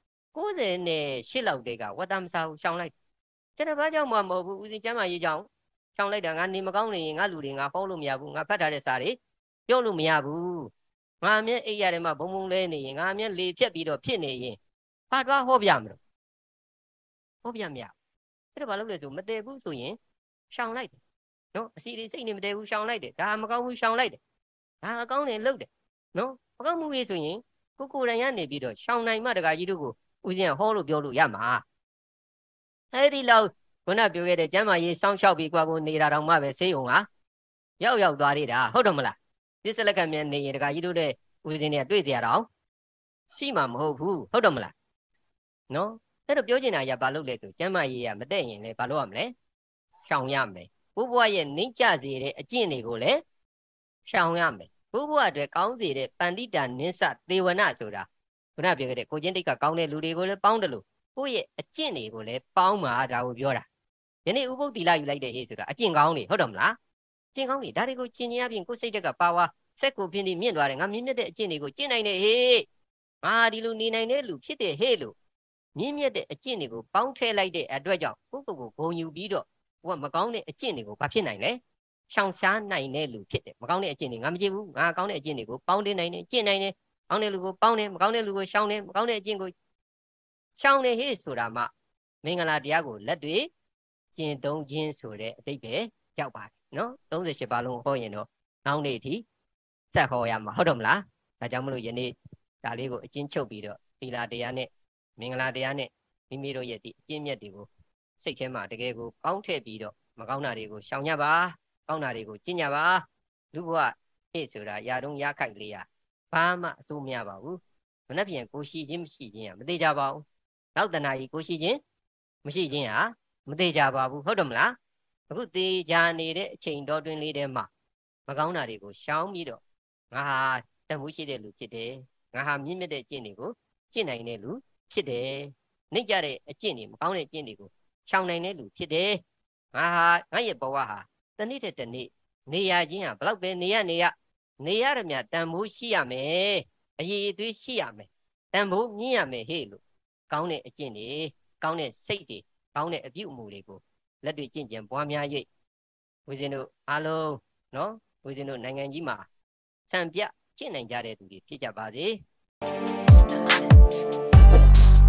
Speaker 1: 98လောက်တည်းကဝတ်သားမစားဘူးရှောင်လိုက်ကျတဲ့ဘာကြောင့်မှမဟုတ်ဘူးဦးဇင်းကျမကြီးကြောင့်ရှောင်လိုက်တာငါနေမကောင်းနေရင်ငါလူတွေငါဟောလို့မရဘူးငါဖတ်ထားတဲ့စာတွေပြောလို့မရဘူးငါအမြဲအိပ်ရတယ်မှဘုံဘုံလဲနေရင်ငါအမြဲလေဖြတ်ပြီးတော့ဖြစ်နေရင်ဘာသွားဟောပြမလို့ဟောပြမရအဲ့ဒါဘာလို့လဲဆိုမတည့်ဘူးဆိုရင်ရှောင်လိုက်တယ်နော်အစီတွေစိတ်နေမတည့်ဘူးရှောင်လိုက်တယ်ဒါမကောင်းဘူးရှောင်လိုက်တယ်ဒါအကောင်းတယ်လုပ်တယ်နော်မကောင်းမှုကြီးဆိုရင်ကိုယ်တိုင်ရနေပြီးတော့ရှောင်နိုင်မှတကကြီးတို့ကိုဦးဇင်းကဟောလို့ပြောလို့ရမှာအဲ့ဒီလောက်ခုနပြောခဲ့တဲ့ကျမ်းမာရေးစောင့်ရှောက်ပြီးကွာကိုနေတာတောင်မှပဲဆေးုံကရောက်သွားသေးတာဟုတ်တယ်မလားဒီစလက်ကမြန်နေရင်တကကြီးတို့တဲ့ဦးဇင်းတွေကတွေ့ကြရတော့ရှိမှာမဟုတ်ဘူးဟုတ်တယ်မလားနော်အဲ့တော့ပြောချင်တာကဘာလို့လဲဆိုကျမ်းမာရေးကမတဲ့ရင်လည်းဘာလို့ရမလဲရှောင်ရမယ်ဘုဘွားရဲ့နှိမ့်ကျစေတဲ့အကျင့်တွေကိုလည်းရှောင်ရမယ်ဘုဘွားအတွက်ကောင်းစေတဲ့ပန္တိတာနင်းစသေဝနဆိုတာခုနပြောခဲ့တဲ့ကိုချင်းတိတ်ကကောင်းတဲ့လူတွေကိုလည်းပေါင်းတယ်လို့ကိုယ့်ရဲ့အကျင့်တွေကိုလည်းပေါင်းမှာဒါကိုပြောတာယနေ့ဥပုပ်တိလယူလိုက်တဲ့ဟေ့ဆိုတာအကျင့်ကောင်းတွေဟုတ်တယ်မလားအကျင့်ကောင်းတွေဒါတွေကိုကျင့်ခြင်းအပြင်ကိုယ်စိတ်တက်ကပါဝါဆက်ကိုပြင်းပြီးမြင့်သွားတယ်ငါမြင့်မြတ်တဲ့အကျင့်တွေကိုကျင့်နိုင်တယ်ဟေ့ငါဒီလိုနေနိုင်တဲ့လူဖြစ်တယ်ဟေ့လို့မြင့်မြတ်တဲ့အကျင့်တွေကိုပေါင်းထည့်လိုက်တဲ့အတွက်ကြောင့်ကိုယ့်ကိုယ်ကိုဂုဏ်ယူပြီးတော့ဟိုကမကောင်းတဲ့အကျင့်တွေကိုဘာဖြစ်နိုင်လဲရှောင်ရှားနိုင်တဲ့လူဖြစ်တယ်မကောင်းတဲ့အကျင့်တွေငါမကြည့်ဘူးငါကောင်းတဲ့အကျင့်တွေကိုပေါင်းတင်နိုင်တယ်ကျင့်နိုင်တယ်ကောင်းတဲ့လူကိုပေါင်းတယ်မကောင်းတဲ့လူကိုရှောင်တယ်မကောင်းတဲ့အကျင့်ကိုရှောင်တယ်ဟေ့ဆိုတာမှမင်္ဂလာတရားကိုလက်တွေကျင့်သုံးခြင်းဆိုတဲ့အတိတ်ပဲရောက်ပါတယ်နော်38ပါလုံးဟောရင်တော့နောက်နေ့အထိဆက်ဟောရမှာဟုတ်တယ်မလားဒါကြောင့်မလို့ယနေ့ဒါလေးကိုအကျဉ်းချုပ်ပြီးတော့သီလတရားနဲ့မင်္ဂလာတရားနဲ့မိမိတို့ရဲ့ဒီအကျင့်မြတ်တွေကိုစိတ်ထဲမှာတကယ်ကိုပေါင်းထည့်ပြီးတော့မကောင်းတာတွေကိုရှောင်ကြပါကောင်းတာတွေကိုကျင့်ကြပါလူဘဝဟဲ့ဆိုတာရာတုံးရခိုက်လေးရဘာမှအဆိုးမရပါဘူးမနှက်ပြန်ကိုရှိခြင်းမရှိခြင်းကမသေးကြပါဘူးနောက်တနာကြီးကိုရှိခြင်းမရှိခြင်းဟာမသေးကြပါဘူးဟုတ်တယ်မလားအခုသေးကြနေတဲ့အချိန်တော်တွင်လေးထဲမှာမကောင်းတာတွေကိုရှောင်ပြီးတော့ငါဟာတန်ဖိုးရှိတဲ့လူဖြစ်တယ်ငါဟာမြင့်မြတ်တဲ့ကျင့်တွေကိုကျင့်နိုင်တဲ့လူဖြစ်တယ်နှိမ့်ကြတဲ့အကျင့်တွေမကောင်းတဲ့အကျင့်တွေကိုရှောင်နိုင်တဲ့လူဖြစ်တယ်ငါရဲ့ဘဝဟာတနေ့တစ်နေ့နေရခြင်းဟာဘလောက်ပဲနေရရမြတန်ဖိုးရှိရမယ်အရေးအသွေးရှိရမယ်တန်ဖိုးမြင့်ရမယ်ဟေ့လို့ကောင်းတဲ့အကျင့်တွေကောင်းတဲ့စိတ်တွေကောင်းတဲ့အပြုအမူတွေကိုလက်တွေ့ကျင့်ကြံပွားများ၍ဦးဇင်းတို့အားလုံးနော်ဦးဇင်းတို့နိုင်ငံကြီးမှာစံပြကျင့်နိုင်ကြတဲ့သူတွေဖြစ်ကြပါစေ